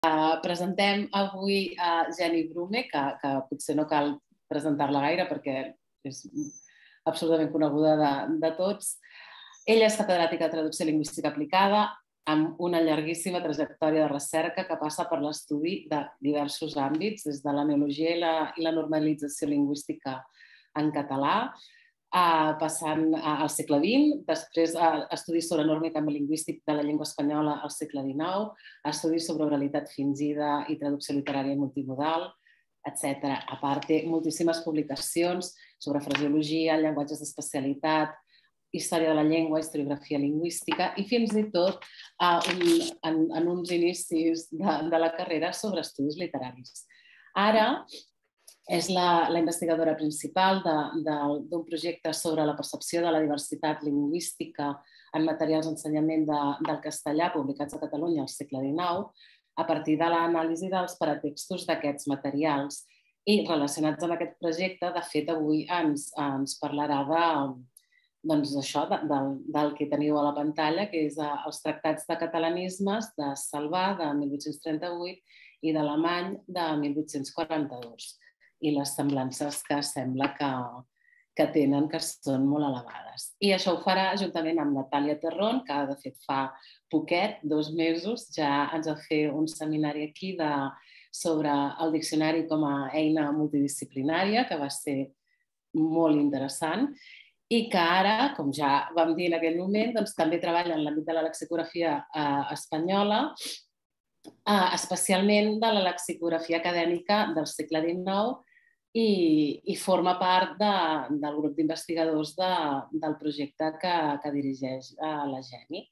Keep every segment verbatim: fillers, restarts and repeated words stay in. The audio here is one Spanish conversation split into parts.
Uh, presentem avui a Jenny Brume, que, que potser no cal presentar-la gaire perquè és absolutament coneguda de, de tots. Ella és catedràtica de traducció lingüística aplicada amb una llarguíssima trajectòria de recerca que passa per l'estudi de diversos àmbits, des de la neologia i la, i la normalització lingüística en català, Uh, passant uh, al segle vint, després uh, estudis sobre norma i canvi lingüístic de la llengua espanyola al segle dinou, estudis sobre oralitat fingida i traducció literària multimodal, etcètera. A part, té moltíssimes publicacions sobre fraseologia, llenguatges d'especialitat, història de la llengua, historiografia lingüística i fins i tot uh, un, en, en uns inicis de, de la carrera sobre estudis literaris. Ara, és la, la investigadora principal d'un projecte sobre la percepció de la diversitat lingüística en materials d'ensenyament de, del castellà publicats a Catalunya al segle dinou, a partir de l'anàlisi dels paratextos d'aquests materials. I relacionats amb aquest projecte, de fet, avui ens, ens parlarà de, doncs, això, de, del, del que teniu a la pantalla, que és els tractats de catalanismes de Salvà, de mil vuit-cents trenta-vuit, i d'Alemany, de mil vuit-cents quaranta-dos. I les semblances que sembla que, que tenen, que són molt elevades. I això ho farà juntament amb Natàlia Terrón, que de fet fa poquet, dos mesos, ja ens va fer un seminari aquí de, sobre el diccionari com a eina multidisciplinària, que va ser molt interessant, i que ara, com ja vam dir en aquell moment, doncs, també treballa en l'àmbit de la lexicografia eh, espanyola, eh, especialment de la lexicografia acadèmica del segle dinou, I, i forma part de, del grup d'investigadors de, del projecte que, que dirigeix uh, la Jenny.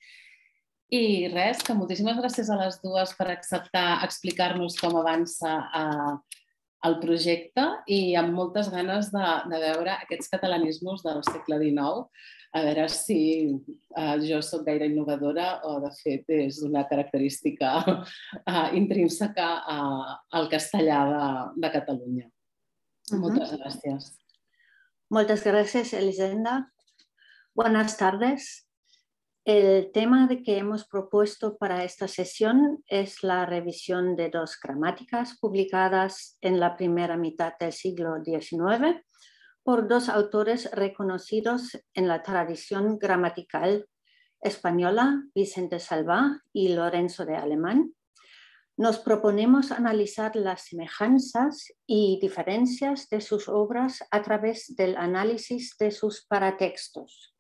I res, que moltíssimes gràcies a les dues per acceptar explicar-nos com avança uh, el projecte i amb moltes ganes de, de veure aquests catalanismes del segle dinou, a veure si uh, jo soc gaire innovadora o de fet és una característica uh, intrínseca uh, al castellà de, de Catalunya. Muchas gracias. Muchas gracias, Elisenda. Buenas tardes. El tema de que hemos propuesto para esta sesión es la revisión de dos gramáticas publicadas en la primera mitad del siglo diecinueve por dos autores reconocidos en la tradición gramatical española, Vicente Salvà y Lorenzo de Alemán. Nos proponemos analizar las semejanzas y diferencias de sus obras a través del análisis de sus paratextos.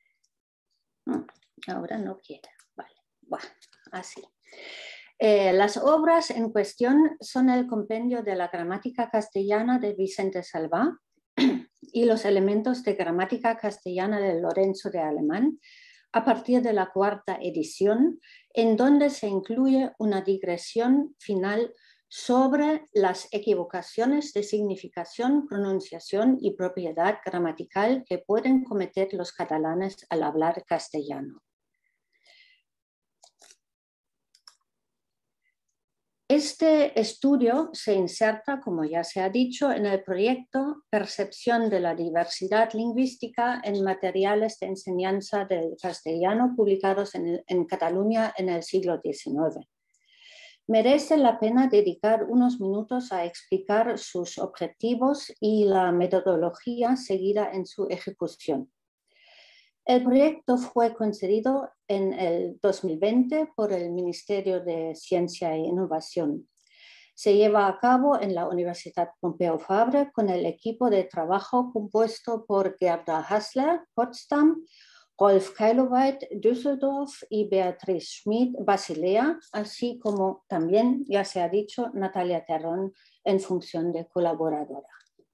Ahora no quiere. Vale. Bueno, así. Eh, las obras en cuestión son el compendio de la gramática castellana de Vicente Salvà y los elementos de gramática castellana de Lorenzo de Alemán, a partir de la cuarta edición, en donde se incluye una digresión final sobre las equivocaciones de significación, pronunciación y propiedad gramatical que pueden cometer los catalanes al hablar castellano. Este estudio se inserta, como ya se ha dicho, en el proyecto Percepción de la diversidad lingüística en materiales de enseñanza del castellano publicados en, el, en Cataluña en el siglo diecinueve. Merece la pena dedicar unos minutos a explicar sus objetivos y la metodología seguida en su ejecución. El proyecto fue concedido en el dos mil veinte por el Ministerio de Ciencia e Innovación. Se lleva a cabo en la Universidad Pompeu Fabra con el equipo de trabajo compuesto por Gerda Hassler, Potsdam, Rolf Keiloweit, Düsseldorf y Beatriz Schmid, Basilea, así como también, ya se ha dicho, Natalia Terrón en función de colaboradora.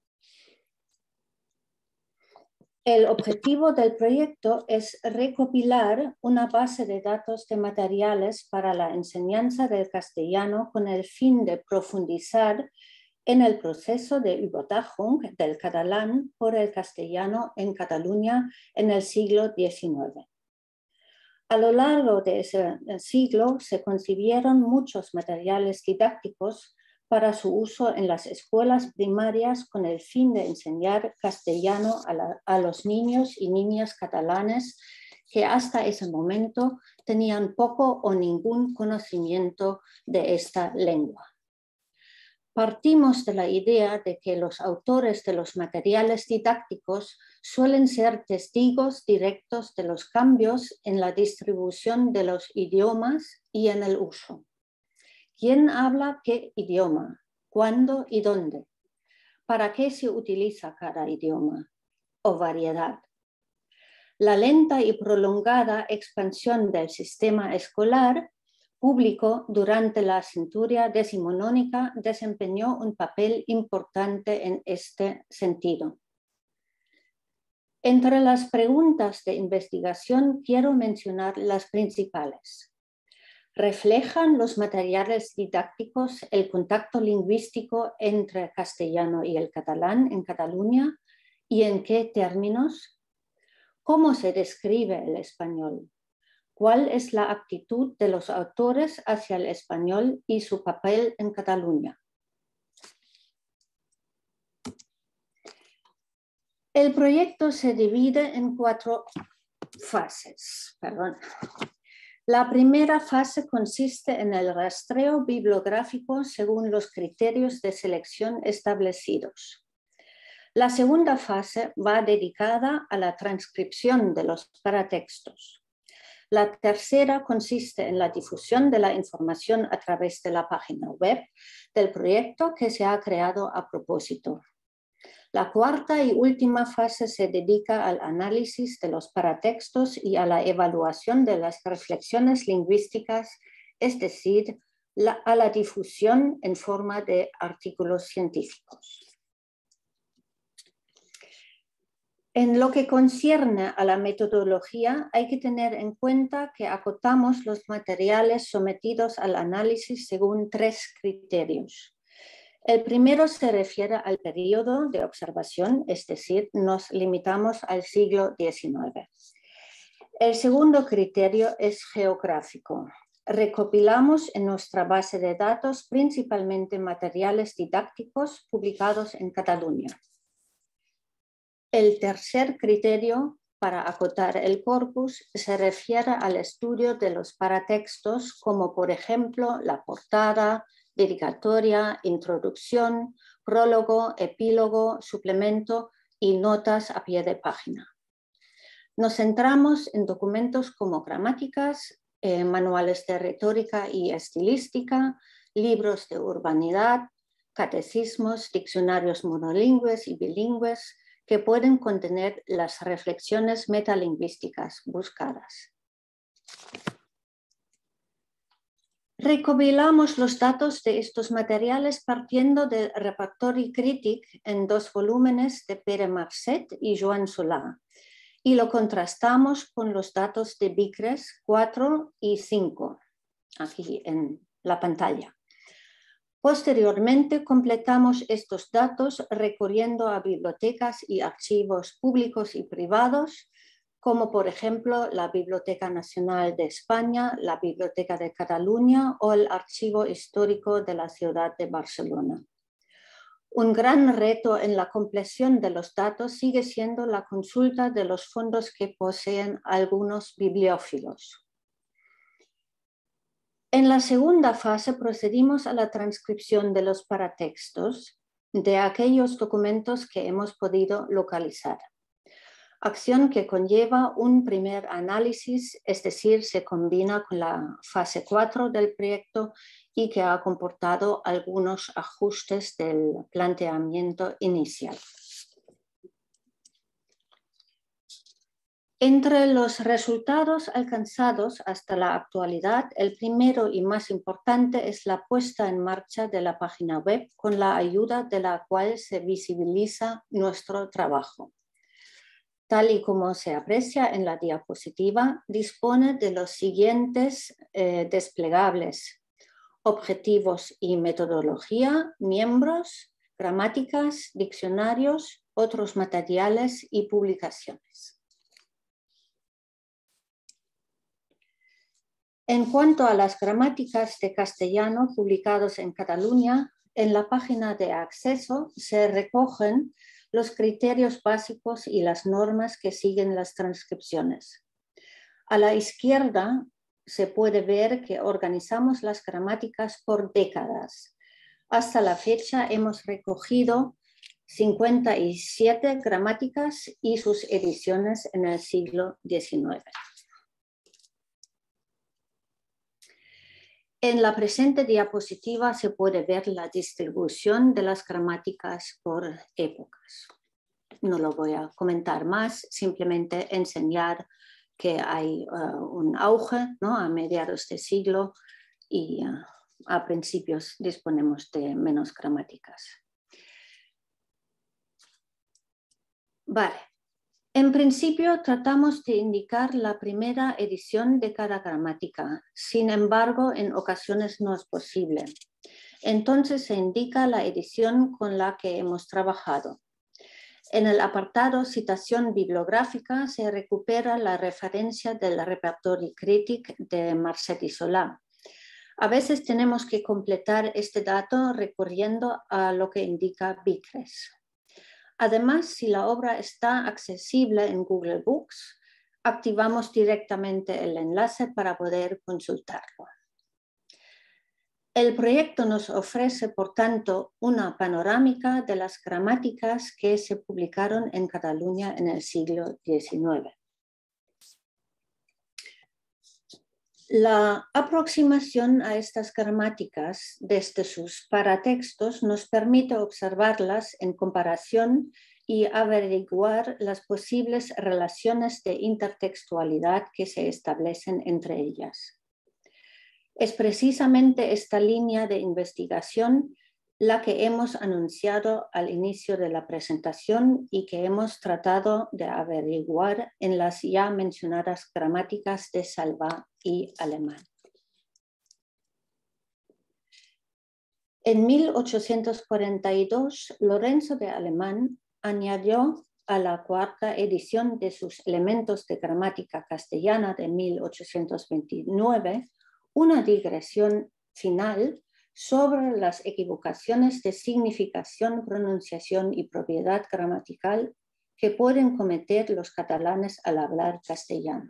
El objetivo del proyecto es recopilar una base de datos de materiales para la enseñanza del castellano con el fin de profundizar en el proceso de Übertragung del catalán por el castellano en Cataluña en el siglo diecinueve. A lo largo de ese siglo se concibieron muchos materiales didácticos para su uso en las escuelas primarias con el fin de enseñar castellano a, la, a los niños y niñas catalanes que hasta ese momento tenían poco o ningún conocimiento de esta lengua. Partimos de la idea de que los autores de los materiales didácticos suelen ser testigos directos de los cambios en la distribución de los idiomas y en el uso. ¿Quién habla qué idioma? ¿Cuándo y dónde? ¿Para qué se utiliza cada idioma? ¿O variedad? La lenta y prolongada expansión del sistema escolar público durante la centuria decimonónica desempeñó un papel importante en este sentido. Entre las preguntas de investigación quiero mencionar las principales. ¿Reflejan los materiales didácticos el contacto lingüístico entre el castellano y el catalán en Cataluña? ¿Y en qué términos? ¿Cómo se describe el español? ¿Cuál es la actitud de los autores hacia el español y su papel en Cataluña? El proyecto se divide en cuatro fases. Perdón. La primera fase consiste en el rastreo bibliográfico según los criterios de selección establecidos. La segunda fase va dedicada a la transcripción de los paratextos. La tercera consiste en la difusión de la información a través de la página web del proyecto que se ha creado a propósito. La cuarta y última fase se dedica al análisis de los paratextos y a la evaluación de las reflexiones lingüísticas, es decir, la, a la difusión en forma de artículos científicos. En lo que concierne a la metodología, hay que tener en cuenta que acotamos los materiales sometidos al análisis según tres criterios. El primero se refiere al periodo de observación, es decir, nos limitamos al siglo diecinueve. El segundo criterio es geográfico. Recopilamos en nuestra base de datos principalmente materiales didácticos publicados en Cataluña. El tercer criterio para acotar el corpus se refiere al estudio de los paratextos, como por ejemplo la portada, dedicatoria, introducción, prólogo, epílogo, suplemento y notas a pie de página. Nos centramos en documentos como gramáticas, eh, manuales de retórica y estilística, libros de urbanidad, catecismos, diccionarios monolingües y bilingües, que pueden contener las reflexiones metalingüísticas buscadas. Recopilamos los datos de estos materiales partiendo del Repertori Crític en dos volúmenes de Pere Marcet y Joan Solà y lo contrastamos con los datos de Bicres cuatro y cinco, aquí en la pantalla. Posteriormente, completamos estos datos recurriendo a bibliotecas y archivos públicos y privados, como por ejemplo la Biblioteca Nacional de España, la Biblioteca de Cataluña o el Archivo Histórico de la ciudad de Barcelona. Un gran reto en la compleción de los datos sigue siendo la consulta de los fondos que poseen algunos bibliófilos. En la segunda fase procedimos a la transcripción de los paratextos de aquellos documentos que hemos podido localizar. Acción que conlleva un primer análisis, es decir, se combina con la fase cuatro del proyecto y que ha comportado algunos ajustes del planteamiento inicial. Entre los resultados alcanzados hasta la actualidad, el primero y más importante es la puesta en marcha de la página web con la ayuda de la cual se visibiliza nuestro trabajo. Tal y como se aprecia en la diapositiva, dispone de los siguientes eh, desplegables: objetivos y metodología, miembros, gramáticas, diccionarios, otros materiales y publicaciones. En cuanto a las gramáticas de castellano publicados en Cataluña, en la página de acceso se recogen los criterios básicos y las normas que siguen las transcripciones. A la izquierda se puede ver que organizamos las gramáticas por décadas. Hasta la fecha hemos recogido cincuenta y siete gramáticas y sus ediciones en el siglo diecinueve. En la presente diapositiva se puede ver la distribución de las gramáticas por épocas. No lo voy a comentar más, simplemente enseñar que hay uh, un auge, ¿no?, a mediados de siglo y uh, a principios disponemos de menos gramáticas. Vale. En principio tratamos de indicar la primera edición de cada gramática, sin embargo en ocasiones no es posible. Entonces se indica la edición con la que hemos trabajado. En el apartado citación bibliográfica se recupera la referencia del Repertory Critic de Marcet y Solà. A veces tenemos que completar este dato recurriendo a lo que indica Vickers. Además, si la obra está accesible en Google Books, activamos directamente el enlace para poder consultarlo. El proyecto nos ofrece, por tanto, una panorámica de las gramáticas que se publicaron en Cataluña en el siglo diecinueve. La aproximación a estas gramáticas desde sus paratextos nos permite observarlas en comparación y averiguar las posibles relaciones de intertextualidad que se establecen entre ellas. Es precisamente esta línea de investigación la que hemos anunciado al inicio de la presentación y que hemos tratado de averiguar en las ya mencionadas gramáticas de Salvá y Alemán. En mil ochocientos cuarenta y dos, Lorenzo de Alemán añadió a la cuarta edición de sus Elementos de Gramática Castellana de mil ochocientos veintinueve una digresión final sobre las equivocaciones de significación, pronunciación y propiedad gramatical que pueden cometer los catalanes al hablar castellano.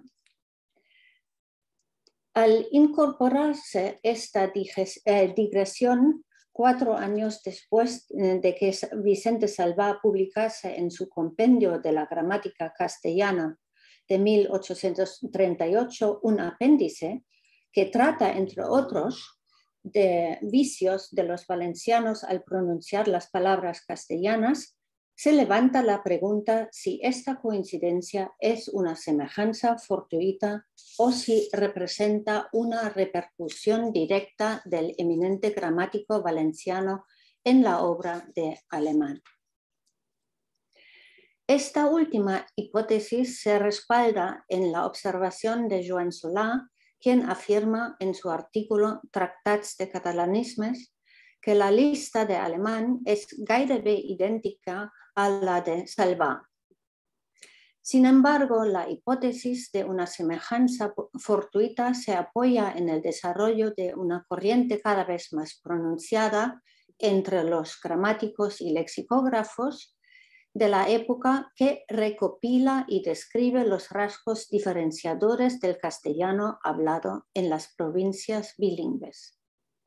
Al incorporarse esta digresión, cuatro años después de que Vicente Salvá publicase en su compendio de la gramática castellana de mil ochocientos treinta y ocho un apéndice que trata, entre otros, de vicios de los valencianos al pronunciar las palabras castellanas, se levanta la pregunta si esta coincidencia es una semejanza fortuita o si representa una repercusión directa del eminente gramático valenciano en la obra de Alemán. Esta última hipótesis se respalda en la observación de Joan Solà, quien afirma en su artículo Tractats de catalanismes que la lista de Alemán es gairebé idèntica a la de Salvá. Sin embargo, la hipótesis de una semejanza fortuita se apoya en el desarrollo de una corriente cada vez más pronunciada entre los gramáticos y lexicógrafos de la época que recopila y describe los rasgos diferenciadores del castellano hablado en las provincias bilingües.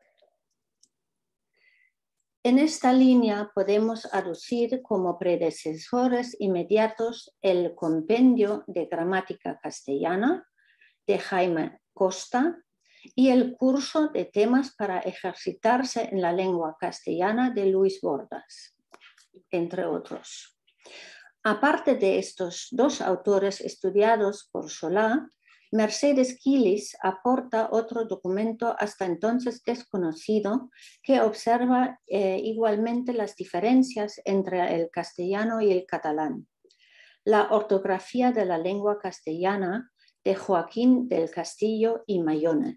En esta línea podemos aducir como predecesores inmediatos el Compendio de Gramática Castellana de Jaime Costa y el Curso de Temas para ejercitarse en la lengua castellana de Luis Bordas, entre otros. Aparte de estos dos autores estudiados por Solà, Mercedes Quilis aporta otro documento hasta entonces desconocido que observa eh, igualmente las diferencias entre el castellano y el catalán. La ortografía de la lengua castellana de Joaquín del Castillo y Mayone.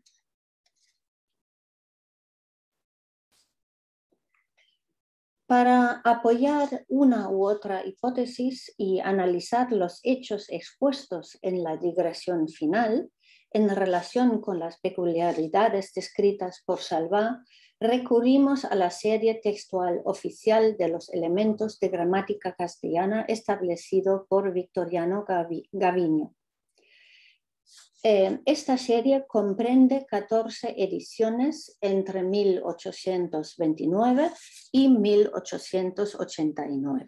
Para apoyar una u otra hipótesis y analizar los hechos expuestos en la digresión final, en relación con las peculiaridades descritas por Salvá, recurrimos a la serie textual oficial de los elementos de gramática castellana establecido por Victoriano Gaviño. Eh, esta serie comprende catorce ediciones entre mil ochocientos veintinueve y mil ochocientos ochenta y nueve.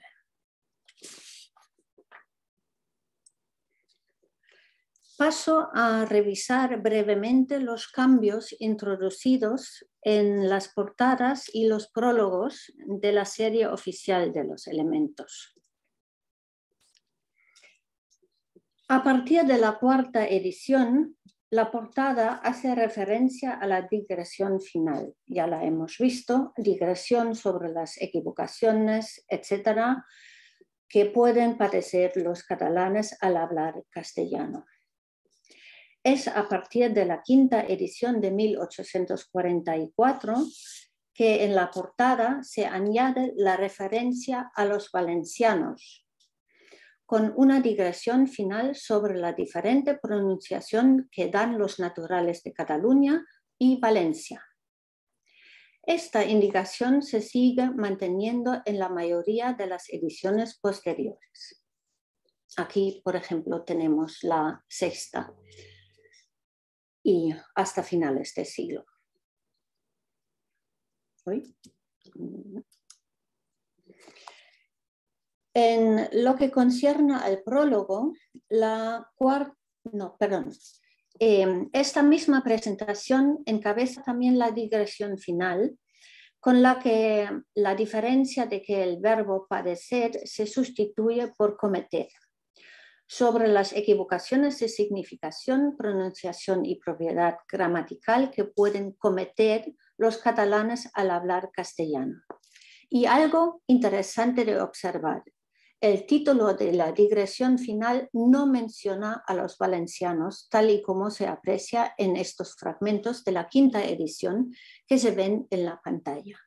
Paso a revisar brevemente los cambios introducidos en las portadas y los prólogos de la serie oficial de los elementos. A partir de la cuarta edición, la portada hace referencia a la digresión final. Ya la hemos visto, digresión sobre las equivocaciones, etcétera, que pueden padecer los catalanes al hablar castellano. Es a partir de la quinta edición de mil ochocientos cuarenta y cuatro que en la portada se añade la referencia a los valencianos, con una digresión final sobre la diferente pronunciación que dan los naturales de Cataluña y Valencia. Esta indicación se sigue manteniendo en la mayoría de las ediciones posteriores. Aquí, por ejemplo, tenemos la sexta y hasta finales de siglo. ¿Hoy? En lo que concierne al prólogo, la cuarta, no, perdón, eh, esta misma presentación encabeza también la digresión final, con la que la diferencia de que el verbo padecer se sustituye por cometer, sobre las equivocaciones de significación, pronunciación y propiedad gramatical que pueden cometer los catalanes al hablar castellano. Y algo interesante de observar. El título de la digresión final no menciona a los valencianos, tal y como se aprecia en estos fragmentos de la quinta edición que se ven en la pantalla.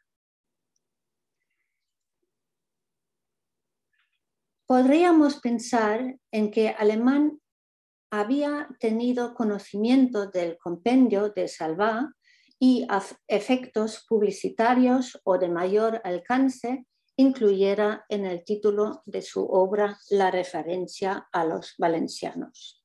Podríamos pensar en que Alemán había tenido conocimiento del compendio de Salvá y a efectos publicitarios o de mayor alcance incluyera en el título de su obra la referencia a los valencianos.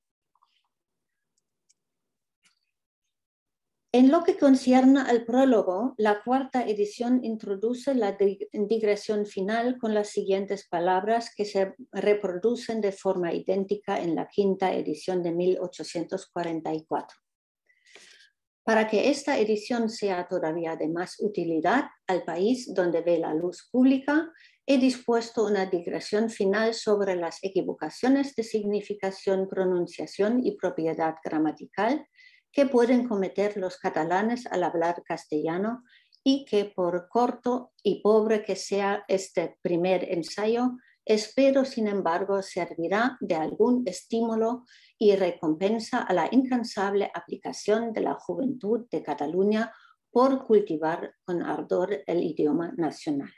En lo que concierne al prólogo, la cuarta edición introduce la digresión final con las siguientes palabras que se reproducen de forma idéntica en la quinta edición de mil ochocientos cuarenta y cuatro. Para que esta edición sea todavía de más utilidad al país donde ve la luz pública, he dispuesto una digresión final sobre las equivocaciones de significación, pronunciación y propiedad gramatical que pueden cometer los catalanes al hablar castellano y que, por corto y pobre que sea este primer ensayo, espero, sin embargo, servirá de algún estímulo y recompensa a la incansable aplicación de la juventud de Cataluña por cultivar con ardor el idioma nacional.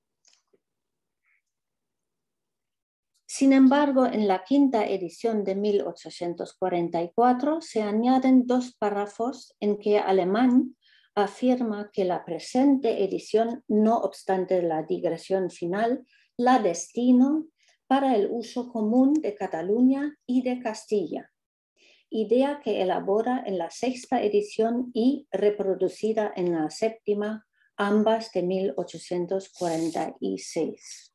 Sin embargo, en la quinta edición de mil ochocientos cuarenta y cuatro se añaden dos párrafos en que Alemán afirma que la presente edición, no obstante la digresión final, la destinó para el uso común de Cataluña y de Castilla, idea que elabora en la sexta edición y reproducida en la séptima, ambas de mil ochocientos cuarenta y seis.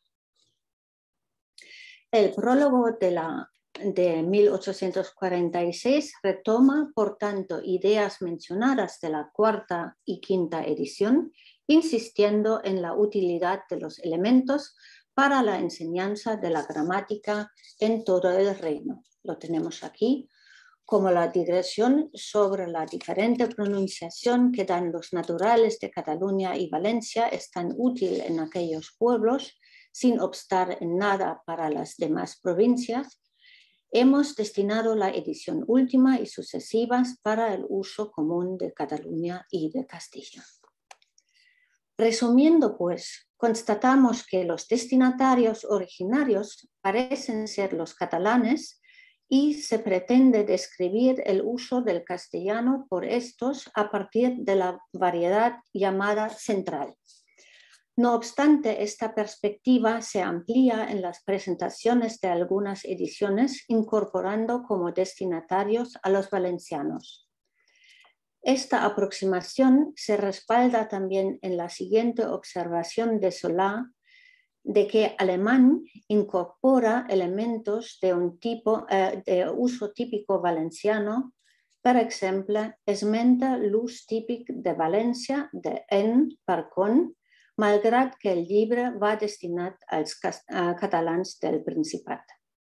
El prólogo de, la, de mil ochocientos cuarenta y seis retoma, por tanto, ideas mencionadas de la cuarta y quinta edición, insistiendo en la utilidad de los elementos para la enseñanza de la gramática en todo el reino. Lo tenemos aquí, como la digresión sobre la diferente pronunciación que dan los naturales de Cataluña y Valencia es tan útil en aquellos pueblos, sin obstar en nada para las demás provincias. Hemos destinado la edición última y sucesivas para el uso común de Cataluña y de Castilla. Resumiendo, pues, constatamos que los destinatarios originarios parecen ser los catalanes y se pretende describir el uso del castellano por estos a partir de la variedad llamada central. No obstante, esta perspectiva se amplía en las presentaciones de algunas ediciones, incorporando como destinatarios a los valencianos. Esta aproximación se respalda también en la siguiente observación de Solà, de que alemán incorpora elementos de un tipo eh, de uso típico valenciano. Per exemple, esmenta l'ús típic de València de en per con, malgrat que el llibre va destinat als catalans del Principat.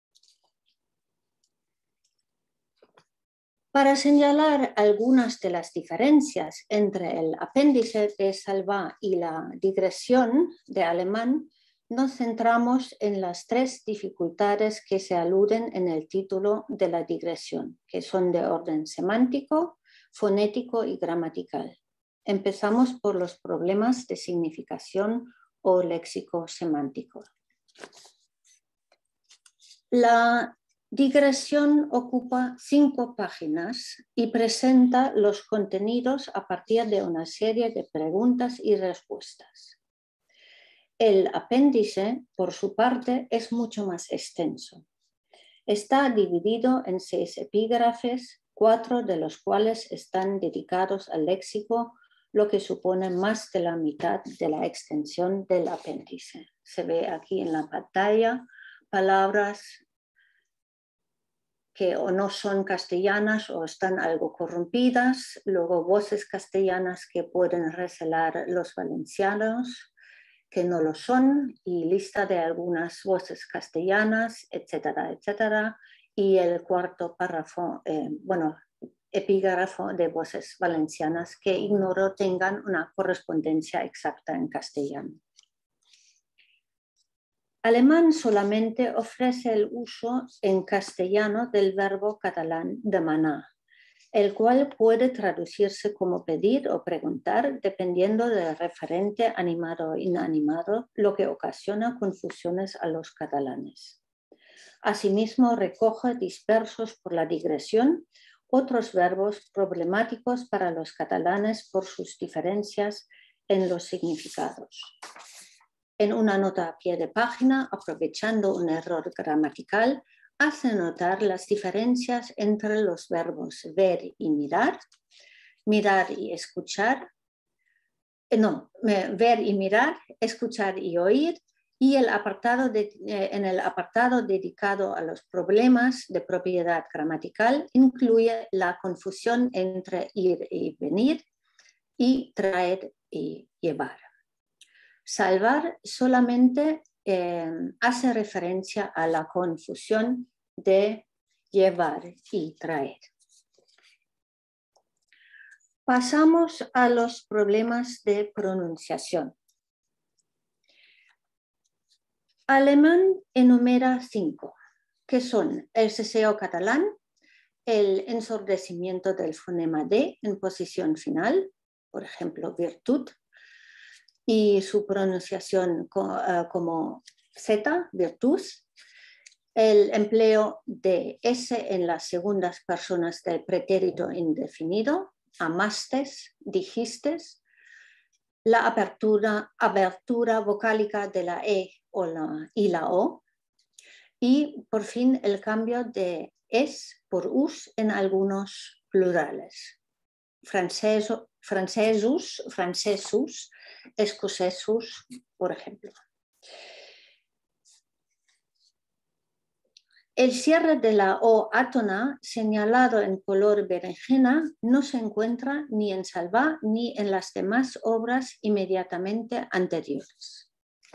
Para señalar algunas de las diferencias entre el apéndice de Salvà y la digresión de alemán, nos centramos en las tres dificultades que se aluden en el título de la digresión, que son de orden semántico, fonético y gramatical. Empezamos por los problemas de significación o léxico-semántico. La digresión ocupa cinco páginas y presenta los contenidos a partir de una serie de preguntas y respuestas. El apéndice, por su parte, es mucho más extenso. Está dividido en seis epígrafes, cuatro de los cuales están dedicados al léxico, lo que supone más de la mitad de la extensión del apéndice. Se ve aquí en la pantalla palabras que o no son castellanas o están algo corrompidas, luego voces castellanas que pueden recelar los valencianos, que no lo son, y lista de algunas voces castellanas, etcétera, etcétera, y el cuarto párrafo, eh, bueno, epígrafo de voces valencianas que ignoro tengan una correspondencia exacta en castellano. Alemán solamente ofrece el uso en castellano del verbo catalán demanar, el cual puede traducirse como pedir o preguntar dependiendo del referente animado o inanimado, lo que ocasiona confusiones a los catalanes. Asimismo, recoge dispersos por la digresión otros verbos problemáticos para los catalanes por sus diferencias en los significados. En una nota a pie de página, aprovechando un error gramatical, hace notar las diferencias entre los verbos ver y mirar, mirar y escuchar, no, ver y mirar, escuchar y oír, y el apartado de, eh, en el apartado dedicado a los problemas de propiedad gramatical incluye la confusión entre ir y venir y traer y llevar. Salvar solamente eh, hace referencia a la confusión de llevar y traer. Pasamos a los problemas de pronunciación. Alemán enumera cinco, que son el ceseo catalán, el ensordecimiento del fonema D en posición final, por ejemplo, virtud, y su pronunciación como Z, virtus, el empleo de S en las segundas personas del pretérito indefinido, amastes, dijistes, la apertura, abertura vocálica de la E o la, y la O, y por fin el cambio de es por us en algunos plurales. Franceso, francesus, francesus, escocesus, por ejemplo. El cierre de la O átona, señalado en color berenjena, no se encuentra ni en Salvà ni en las demás obras inmediatamente anteriores.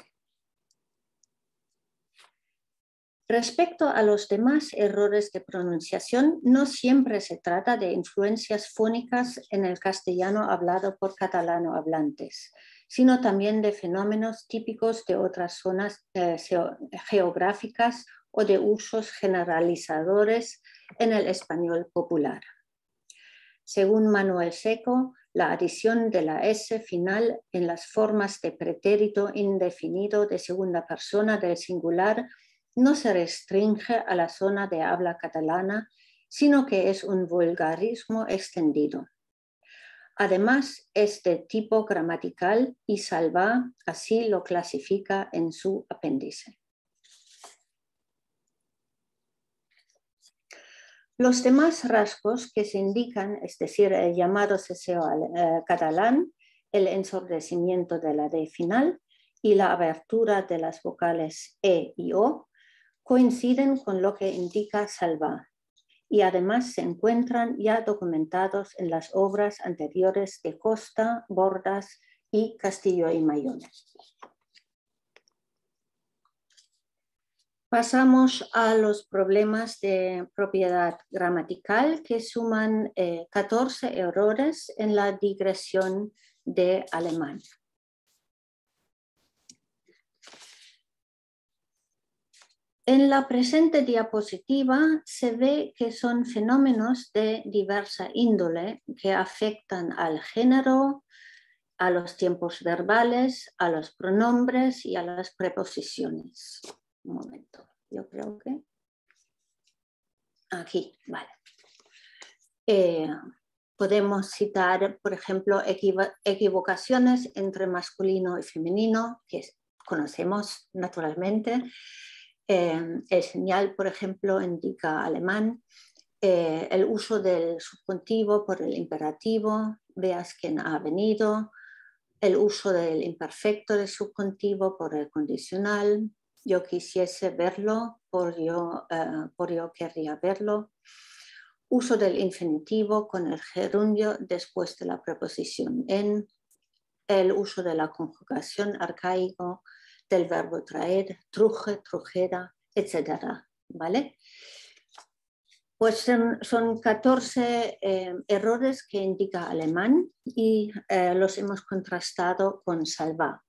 Respecto a los demás errores de pronunciación, no siempre se trata de influencias fónicas en el castellano hablado por catalano hablantes, sino también de fenómenos típicos de otras zonas eh, geográficas o de usos generalizadores en el español popular. Según Manuel Seco, la adición de la S final en las formas de pretérito indefinido de segunda persona del singular no se restringe a la zona de habla catalana, sino que es un vulgarismo extendido. Además, es de tipo gramatical y Salvá así lo clasifica en su apéndice. Los demás rasgos que se indican, es decir, el llamado ceseo eh, catalán, el ensordecimiento de la D final y la abertura de las vocales E y O, coinciden con lo que indica Salvá y además se encuentran ya documentados en las obras anteriores de Costa, Bordas y Castillo y Mayone. Pasamos a los problemas de propiedad gramatical que suman eh, catorce errores en la digresión de alemán. En la presente diapositiva se ve que son fenómenos de diversa índole que afectan al género, a los tiempos verbales, a los pronombres y a las preposiciones. Un momento, yo creo que... Aquí, vale. Eh, podemos citar, por ejemplo, equivocaciones entre masculino y femenino, que conocemos naturalmente. Eh, el señal, por ejemplo, indica alemán. Eh, el uso del subjuntivo por el imperativo, veas quién ha venido. El uso del imperfecto del subjuntivo por el condicional. Yo quisiese verlo, por yo, uh, por yo querría verlo. Uso del infinitivo con el gerundio después de la preposición en. El uso de la conjugación arcaico del verbo traer, truje, trujera, etcétera. ¿Vale? Pues son, son catorce eh, errores que indica alemán y eh, los hemos contrastado con Salvá.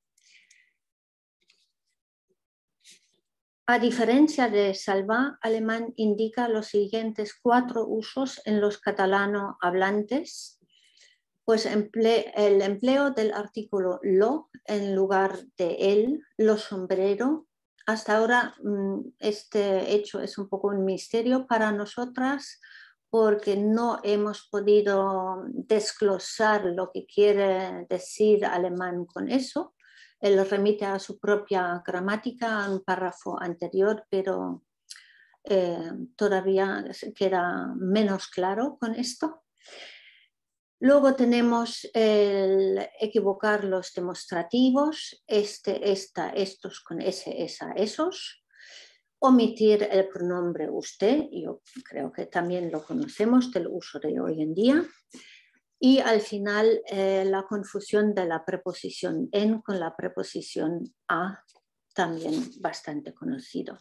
A diferencia de Salvá, alemán indica los siguientes cuatro usos en los catalano hablantes. Pues emple, el empleo del artículo lo en lugar de el, lo sombrero. Hasta ahora este hecho es un poco un misterio para nosotras porque no hemos podido desglosar lo que quiere decir alemán con eso. Él remite a su propia gramática en un párrafo anterior, pero eh, todavía queda menos claro con esto. Luego tenemos el equivocar los demostrativos, este, esta, estos con ese, esa, esos. Omitir el pronombre usted, yo creo que también lo conocemos del uso de hoy en día. Y al final eh, la confusión de la preposición en con la preposición a, también bastante conocido.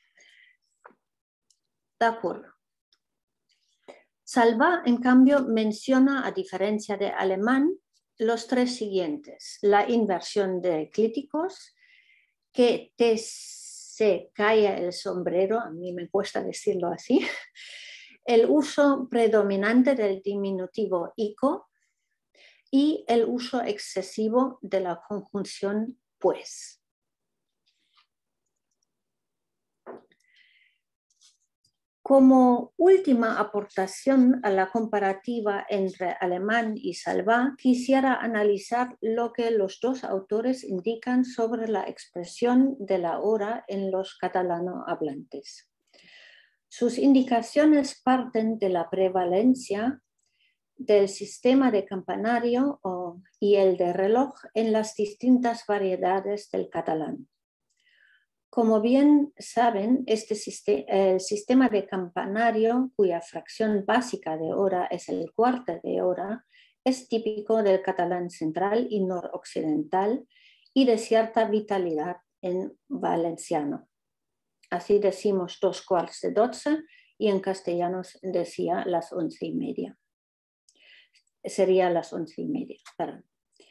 De acuerdo. Salvá, en cambio, menciona, a diferencia de alemán, los tres siguientes. La inversión de clíticos, que te se cae el sombrero, a mí me cuesta decirlo así, el uso predominante del diminutivo ico y el uso excesivo de la conjunción pues. Como última aportación a la comparativa entre alemán y Salvá, quisiera analizar lo que los dos autores indican sobre la expresión de la hora en los catalano hablantes. Sus indicaciones parten de la prevalencia del sistema de campanario y el de reloj en las distintas variedades del catalán. Como bien saben, este sistema, el sistema de campanario, cuya fracción básica de hora es el cuarto de hora, es típico del catalán central y noroccidental y de cierta vitalidad en valenciano. Así decimos dos cuartos de doce y en castellano decía las once y media. Sería las once y media, perdón.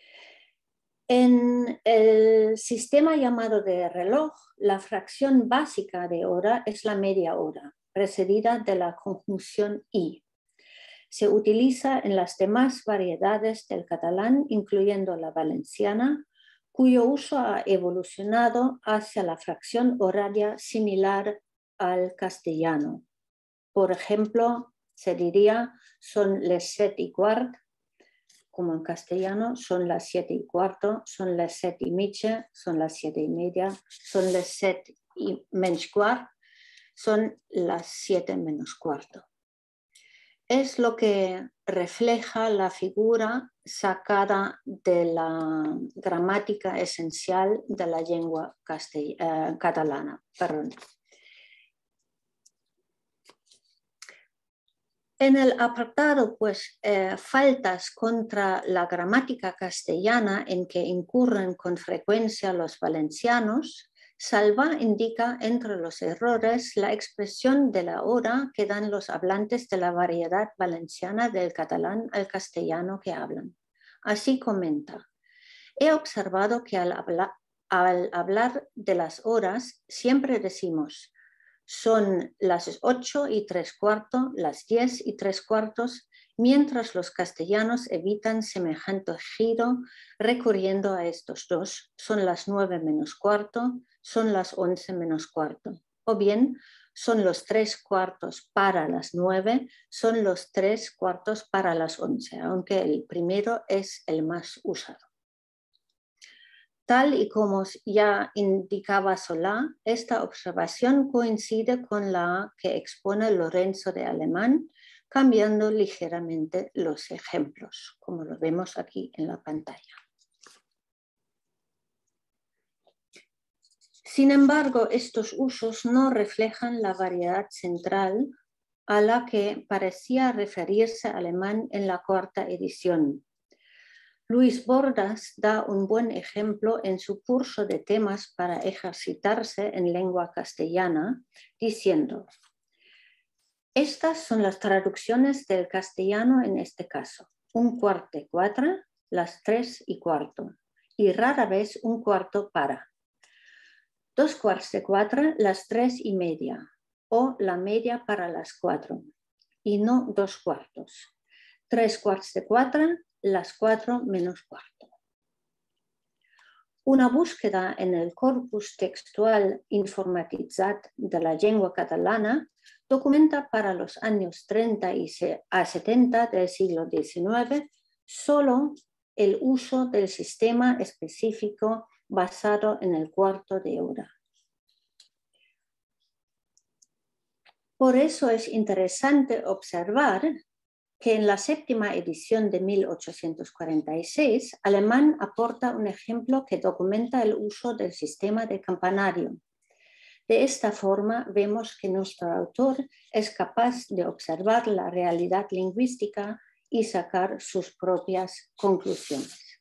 En el sistema llamado de reloj, la fracción básica de hora es la media hora, precedida de la conjunción i. Se utiliza en las demás variedades del catalán, incluyendo la valenciana, cuyo uso ha evolucionado hacia la fracción horaria similar al castellano. Por ejemplo, se diría son les set y quart, como en castellano, son las siete y cuarto, son las siete y media, son las siete y media, son las siete y menys quart, son las siete menos cuarto. Es lo que refleja la figura sacada de la gramática esencial de la lengua castell- eh, catalana. Perdón. En el apartado, pues, eh, faltas contra la gramática castellana en que incurren con frecuencia los valencianos, Salvà indica entre los errores la expresión de la hora que dan los hablantes de la variedad valenciana del catalán al castellano que hablan. Así comenta: he observado que al, habla, al hablar de las horas siempre decimos son las ocho y tres cuartos, las diez y tres cuartos, mientras los castellanos evitan semejante giro recurriendo a estos dos. Son las nueve menos cuarto, son las once menos cuarto. O bien, son los tres cuartos para las nueve, son los tres cuartos para las once, aunque el primero es el más usado. Tal y como ya indicaba Solá, esta observación coincide con la que expone Lorenzo de Alemán, cambiando ligeramente los ejemplos, como lo vemos aquí en la pantalla. Sin embargo, estos usos no reflejan la variedad central a la que parecía referirse Alemán en la cuarta edición. Luis Bordas da un buen ejemplo en su curso de temas para ejercitarse en lengua castellana, diciendo: estas son las traducciones del castellano en este caso: un cuarto de cuatro, las tres y cuarto, y rara vez un cuarto para. Dos cuartos de cuatro, las tres y media, o la media para las cuatro, y no dos cuartos. Tres cuartos de cuatro, las cuatro menos cuarto. Una búsqueda en el corpus textual informatitzat de la lengua catalana documenta para los años treinta a setenta del siglo diecinueve solo el uso del sistema específico basado en el cuarto de hora. Por eso es interesante observar que en la séptima edición de mil ochocientos cuarenta y seis, Alemán aporta un ejemplo que documenta el uso del sistema de campanario. De esta forma, vemos que nuestro autor es capaz de observar la realidad lingüística y sacar sus propias conclusiones.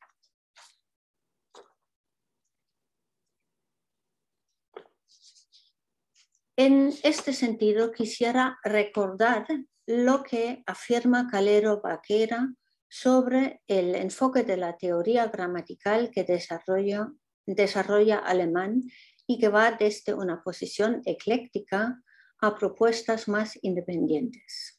En este sentido, quisiera recordar lo que afirma Calero Baquera sobre el enfoque de la teoría gramatical que desarrolla, desarrolla Alemán y que va desde una posición ecléctica a propuestas más independientes.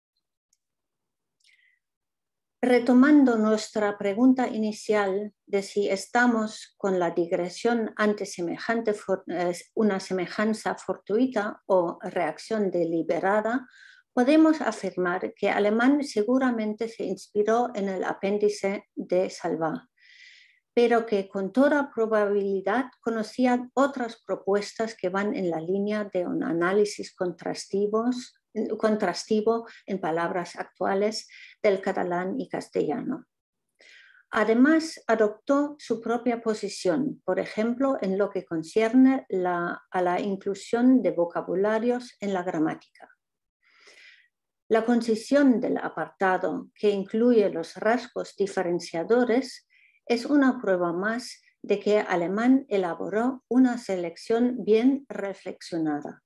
Retomando nuestra pregunta inicial de si estamos con la digresión ante semejante, una semejanza fortuita o reacción deliberada, podemos afirmar que Alemán seguramente se inspiró en el apéndice de Salvà, pero que con toda probabilidad conocía otras propuestas que van en la línea de un análisis contrastivos contrastivo en palabras actuales del catalán y castellano. Además, adoptó su propia posición, por ejemplo, en lo que concierne la, a la inclusión de vocabularios en la gramática. La concisión del apartado, que incluye los rasgos diferenciadores, es una prueba más de que Alemán elaboró una selección bien reflexionada.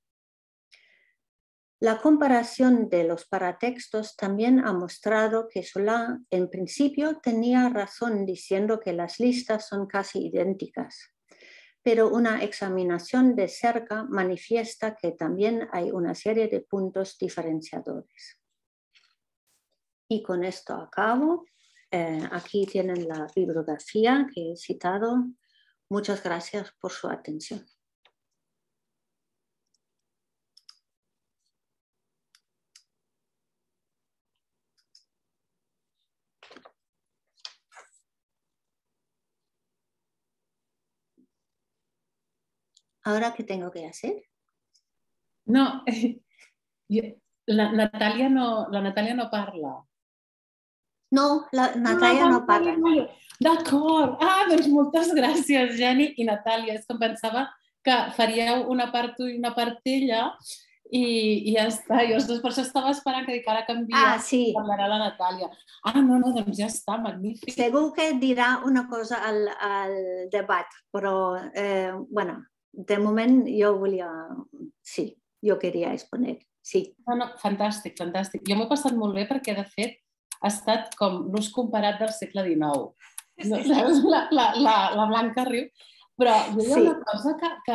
La comparación de los paratextos también ha mostrado que Solá en principio tenía razón diciendo que las listas son casi idénticas, pero una examinación de cerca manifiesta que también hay una serie de puntos diferenciadores. Y con esto acabo. Eh, aquí tienen la bibliografía que he citado. Muchas gracias por su atención. ¿Ahora qué tengo que hacer? No, la Natàlia no, la Natàlia no parla. No, la Natàlia ah, no parla. D'acord. Ah, doncs moltes gràcies, Jenny i Natàlia. És que em pensava que faríeu una part tu i una part ella i, i ja està. Jo per això estava esperant que dic ara canvia. Ah, sí. Parlarà la Natàlia. Ah, no, no, doncs ja està, magnífic. Segur que dirà una cosa al, al debat, però, eh, bueno, de moment jo volia, sí, jo queria exponer, sí. No, no, fantàstic, fantàstic. Jo m'ho he passat molt bé perquè, de fet, ha estat com l'ús comparat del segle dinou. No, saps? La, la, la, la Blanca riu. Però hi ha una cosa que, que,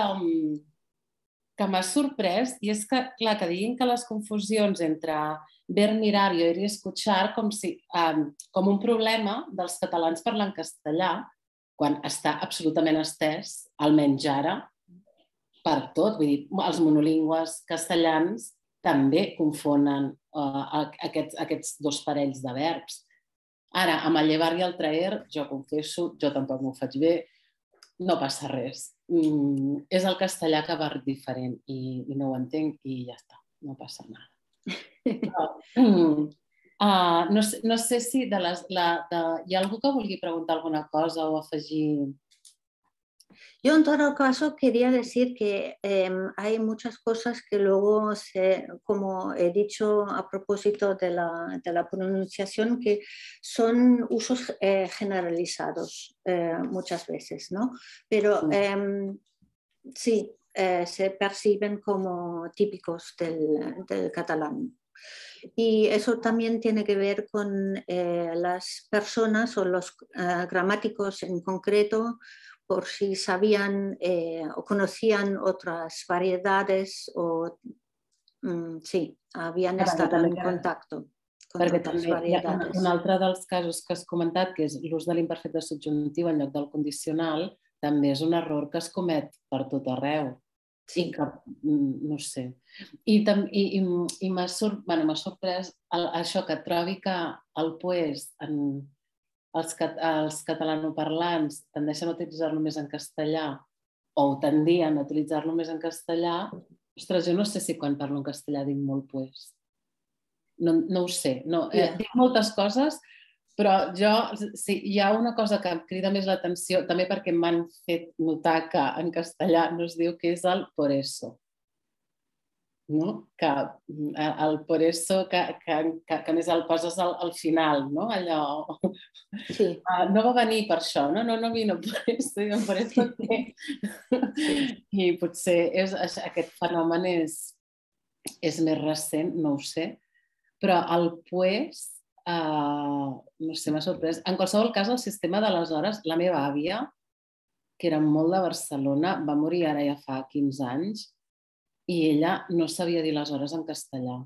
que m'ha sorprès i és que, clar, que diguin que les confusions entre ver, mirar i oír i escuchar com, si, um, com un problema dels catalans parlant castellà, quan està absolutament estès, almenys ara, per tot. Vull dir, els monolingües castellans també confonen uh, aquests, aquests dos parells de verbs. Ara, amb el llevar i el traer, jo confesso, jo tampoc m'ho faig bé, no passa res. Mm, és el castellà que va diferent i, i no ho entenc i ja està, no passa nada. Però, mm, uh, no, sé, no sé si de les, la, de, hi ha algú que vulgui preguntar alguna cosa o afegir... Yo en todo caso quería decir que eh, hay muchas cosas que luego, se, como he dicho a propósito de la, de la pronunciación, que son usos eh, generalizados eh, muchas veces, ¿no? Pero eh, sí, eh, se perciben como típicos del, del catalán. Y eso también tiene que ver con eh, las personas o los uh, gramáticos en concreto, por si sabían eh, o conocían otras variedades o mm, sí, habían estado en contacto con perquè otras també variedades. Un altre dels casos que has comentat, que és l'ús de l'imperfecte subjuntiu en lloc del condicional, també és un error que es comet per tot arreu. Sí. I que, no sé. I, i, i, i m'ha sor, bueno, sorprès el, això que trobi que el pues en els, els catalanoparlants tendeixen a utilitzar-lo més en castellà o tendien a utilitzar-lo més en castellà. Ostres, jo no sé si quan parlo en castellà dic molt pues. No, no ho sé. No, eh, dic moltes coses, però jo, sí, hi ha una cosa que em crida més l'atenció, també perquè m'han fet notar que en castellà no es diu que és el por eso. No? Que el por eso, que, que, que, que més el poses al, al final, no? Allò... Sí. Uh, no va venir per això, no? No, no vino por eso, digo, por eso que... Sí. I potser és, aquest fenomen és, és més recent, no ho sé, però el pues, uh, no sé, m'ha sorprès. En qualsevol cas, el sistema d'aleshores, la meva àvia, que era molt de Barcelona, va morir ara ja fa quinze anys, i ella no sabia dir les hores en castellà.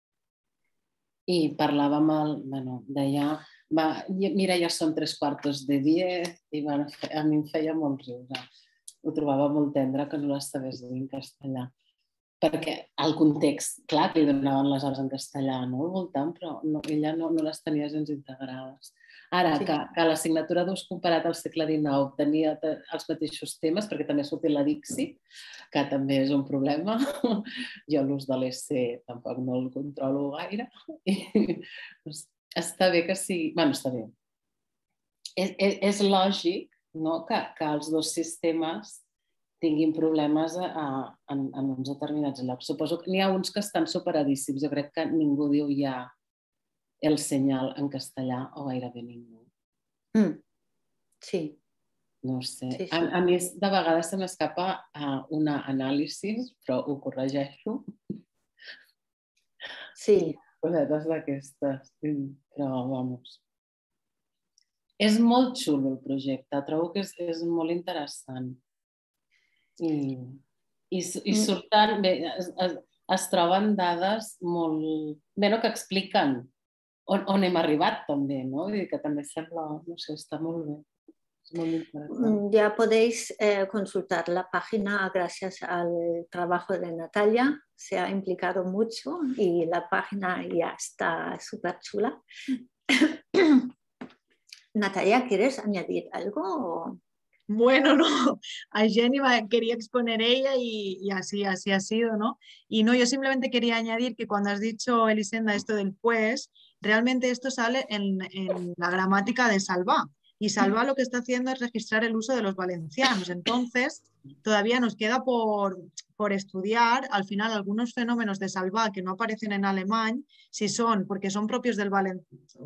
I parlava amb el... Bueno, deia... Va, mira, ja són tres quartos de diez, i bueno, a mi em feia molt riure. Ho trobava molt tendre que no les sabés dir en castellà. Perquè el context, clar, que li donaven les hores en castellà, no? Al voltant, però no, ella no, no les tenia gens integrades. Ara, sí. que, que l'assignatura d'ús comparat al segle dinou tenia els mateixos temes, perquè també ha sortit la Dixi, que també és un problema. Jo l'ús de l'E C tampoc no el controlo gaire. I, està bé que sigui... Bé, està bé. És, és, és lògic, no?, que, que els dos sistemes tinguin problemes a, a, en, en uns determinats llocs. Suposo que n'hi ha uns que estan superadíssims. Jo crec que ningú diu ja el senyal en castellà o gairebé ningú. Mm. Sí. No sé. Sí, sí. A, a mi de vegades se m'escapa uh, una anàlisi, però ho corregeixo. Sí. Cosetes d'aquestes. Però, vamos... És molt xulo el projecte. Trobo que és, és molt interessant. I, i, i surten, bé, es, es, es troben dades molt... Bé, no, que expliquen on, on hem arribat també, no? Vull dir que també sembla, no sé, està molt bé. Es muy interesante. Ya podéis eh, consultar la página gracias al trabajo de Natalia. Se ha implicado mucho y la página ya está súper chula. Natalia, ¿quieres añadir algo? bueno, no, a Jenny quería exponer ella y, y así, así ha sido, ¿no? Y no, yo simplemente quería añadir que cuando has dicho, Elisenda, esto del pues, realmente esto sale en, en la gramática de Salvá. Y Salvá lo que está haciendo es registrar el uso de los valencianos. Entonces, todavía nos queda por, por estudiar, al final, algunos fenómenos de Salvá que no aparecen en alemán, si son, porque son propios del valen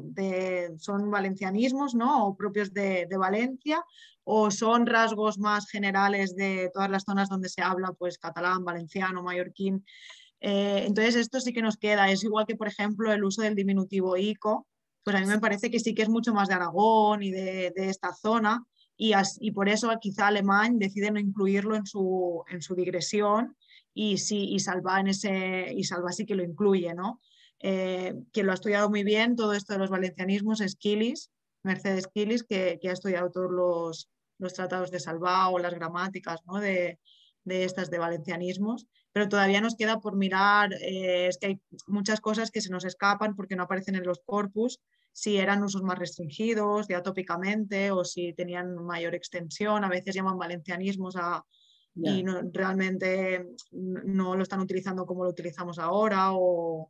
de, son valencianismos, ¿no? O propios de, de Valencia, o son rasgos más generales de todas las zonas donde se habla, pues catalán, valenciano, mallorquín. Eh, entonces esto sí que nos queda. Es igual que, por ejemplo, el uso del diminutivo ico, pues a mí me parece que sí que es mucho más de Aragón y de, de esta zona, y, as, y por eso quizá Alemán decide no incluirlo en su, en su digresión, y, sí, y, Salvá en ese, y Salvá sí que lo incluye, ¿no? Eh, quien lo ha estudiado muy bien, todo esto de los valencianismos, es Quilis, Mercedes Quilis, que, que ha estudiado todos los, los tratados de Salvá o las gramáticas, ¿no? de, de estas de valencianismos, pero todavía nos queda por mirar, eh, es que hay muchas cosas que se nos escapan porque no aparecen en los corpus, si eran usos más restringidos, diatópicamente, o si tenían mayor extensión, a veces llaman valencianismos a, yeah. y no, realmente no lo están utilizando como lo utilizamos ahora, o,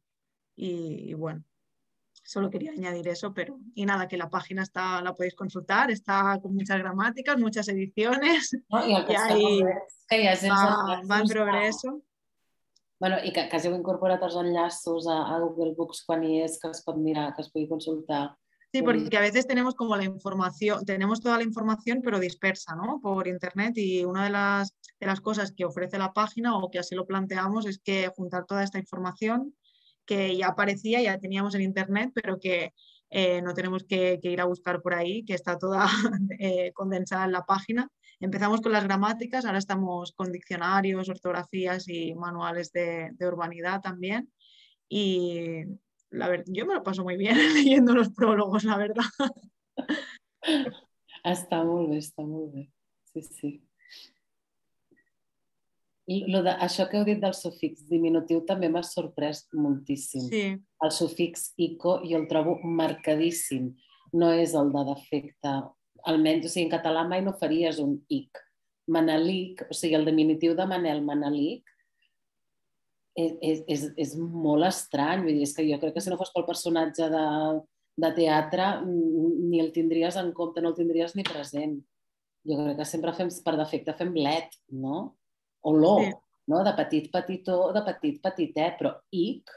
y, y bueno. Solo quería añadir eso, pero y nada, que la página está, la podéis consultar, está con muchas gramáticas, muchas ediciones, no, i el que i està ahí molt bé és que hi ha els va, va en enllaços progreso. A... Bueno, i que, que hàgiu incorporat els enllaços a, a Google Books quan hi és, que es pot mirar, que es pugui consultar. Sí, porque a veces tenemos como la información, tenemos toda la información pero dispersa, ¿no? Por internet, y una de las, de las cosas que ofrece la página, o que así lo planteamos, es que juntar toda esta información que ya aparecía, ya teníamos en internet, pero que eh, no tenemos que, que ir a buscar por ahí, que está toda eh, condensada en la página. Empezamos con las gramáticas, ahora estamos con diccionarios, ortografías y manuales de, de urbanidad también. Y la verdad, yo me lo paso muy bien leyendo los prólogos, la verdad. Està molt bé, està molt bé. Sí, sí. I lo de, això que heu dit del sufix diminutiu també m'ha sorprès moltíssim. Sí. El sufix ico jo el trobo marcadíssim. No és el de defecte. Almenys, o sigui, en català mai no faries un ic. Manelic, o sigui, el diminutiu de Manel, Manelic, és, és, és, és molt estrany. Vull dir, és que jo crec que si no fos pel personatge de, de teatre ni el tindries en compte, no el tindries ni present. Jo crec que sempre fem, per defecte fem let, no? O lo, sí. No? De petit petitó, de petit petitet, però ic,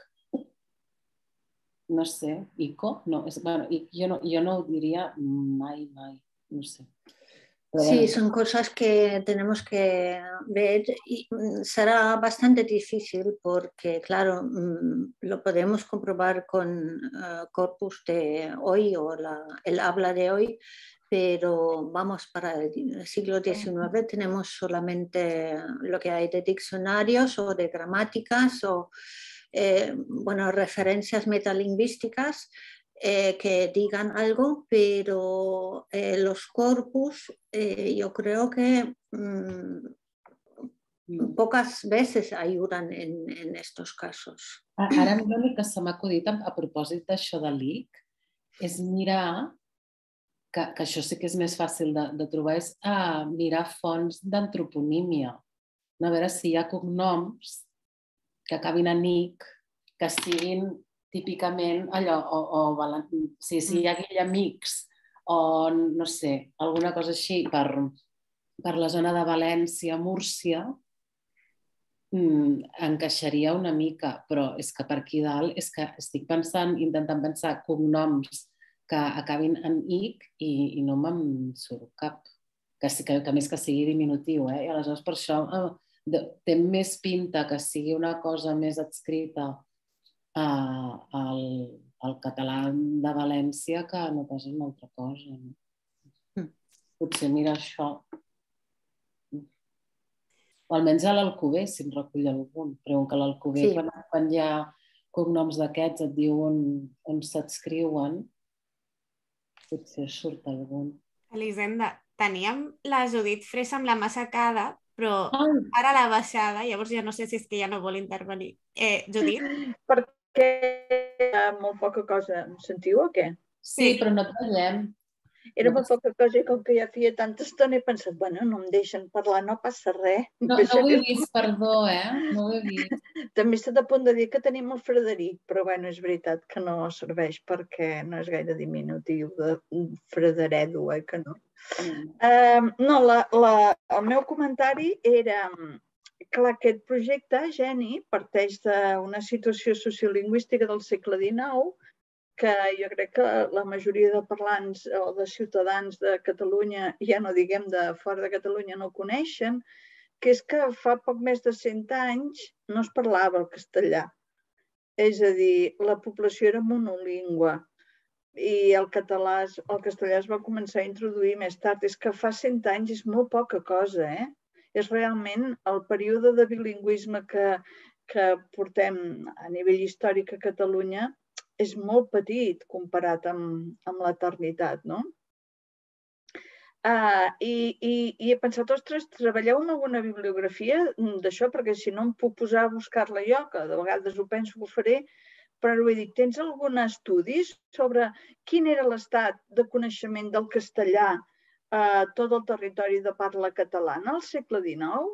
no sé, ico, no, és, bueno, ic, jo, no, jo no ho diria mai, mai, no sé. Pero sí, bueno. Son cosas que tenemos que ver y será bastante difícil porque, claro, lo podemos comprobar con uh, corpus de hoy o la, el habla de hoy, pero vamos, para el siglo diecinueve tenemos solamente lo que hay de diccionarios o de gramáticas o, eh, bueno, referencias metalingüísticas. Eh, que digan algo, pero eh, los corpus eh, yo creo que mmm, pocas veces ayudan en, en estos casos. Ara l'únic que se m'ha acudit a, a propòsit d'això de l'I C és mirar, que, que això sí que és més fàcil de, de trobar, és a mirar fonts d'antroponímia. A veure si hi ha cognoms que acabin en I C, que siguin típicament allò, o, o si, si hi ha Guillemics o no sé, alguna cosa així per, per la zona de València, Múrcia, mm, encaixaria una mica, però és que per aquí dalt és que estic pensant, intentant pensar cognoms que acabin en ic i, i no me'n surt cap. Que, que, que més que sigui diminutiu, eh? I aleshores per això eh, té més pinta que sigui una cosa més adscrita Uh, al, al català de València que no pas una altra cosa. No? Mm. Potser mira això. O almenys a l'Alcover, si en recull algun. Però que a l'Alcover, sí. quan, quan hi ha cognoms d'aquests, et diu on, on s'adscriuen, potser surt algun. Elisenda, teníem la Judit Fresa amb la massacada, però ah. ara l'ha baixada, llavors ja no sé si és que ja no vol intervenir. Eh, Judit? Per que hi ha molt poca cosa. Em sentiu o què? Sí, però no et veiem. era molt poca cosa i com que ja feia tanta estona he pensat, bueno, no em deixen parlar, no passa res. No, no ho he vist, perdó, eh? No ho he vist. També he estat a punt de dir que tenim el Frederic, però bueno, és veritat que no serveix perquè no és gaire diminutiu de Frederedo, eh, que no. Uh, no, la, la, el meu comentari era... Clar, aquest projecte, Geni, parteix d'una situació sociolingüística del segle dinou que jo crec que la majoria de parlants o de ciutadans de Catalunya, ja no diguem de fora de Catalunya, no coneixen, que és que fa poc més de cent anys no es parlava el castellà. És a dir, la població era monolingüe i el català, el castellà es va començar a introduir més tard. És que fa cent anys és molt poca cosa, eh? És realment el període de bilingüisme que, que portem a nivell històric a Catalunya és molt petit comparat amb, amb l'eternitat, no? Uh, i, i, I he pensat, ostres, treballeu amb alguna bibliografia d'això? Perquè si no em puc posar a buscar-la jo, que de vegades ho penso que ho faré, però vull dir, tens algun estudi sobre quin era l'estat de coneixement del castellà a tot el territori de parla catalana al segle dinou?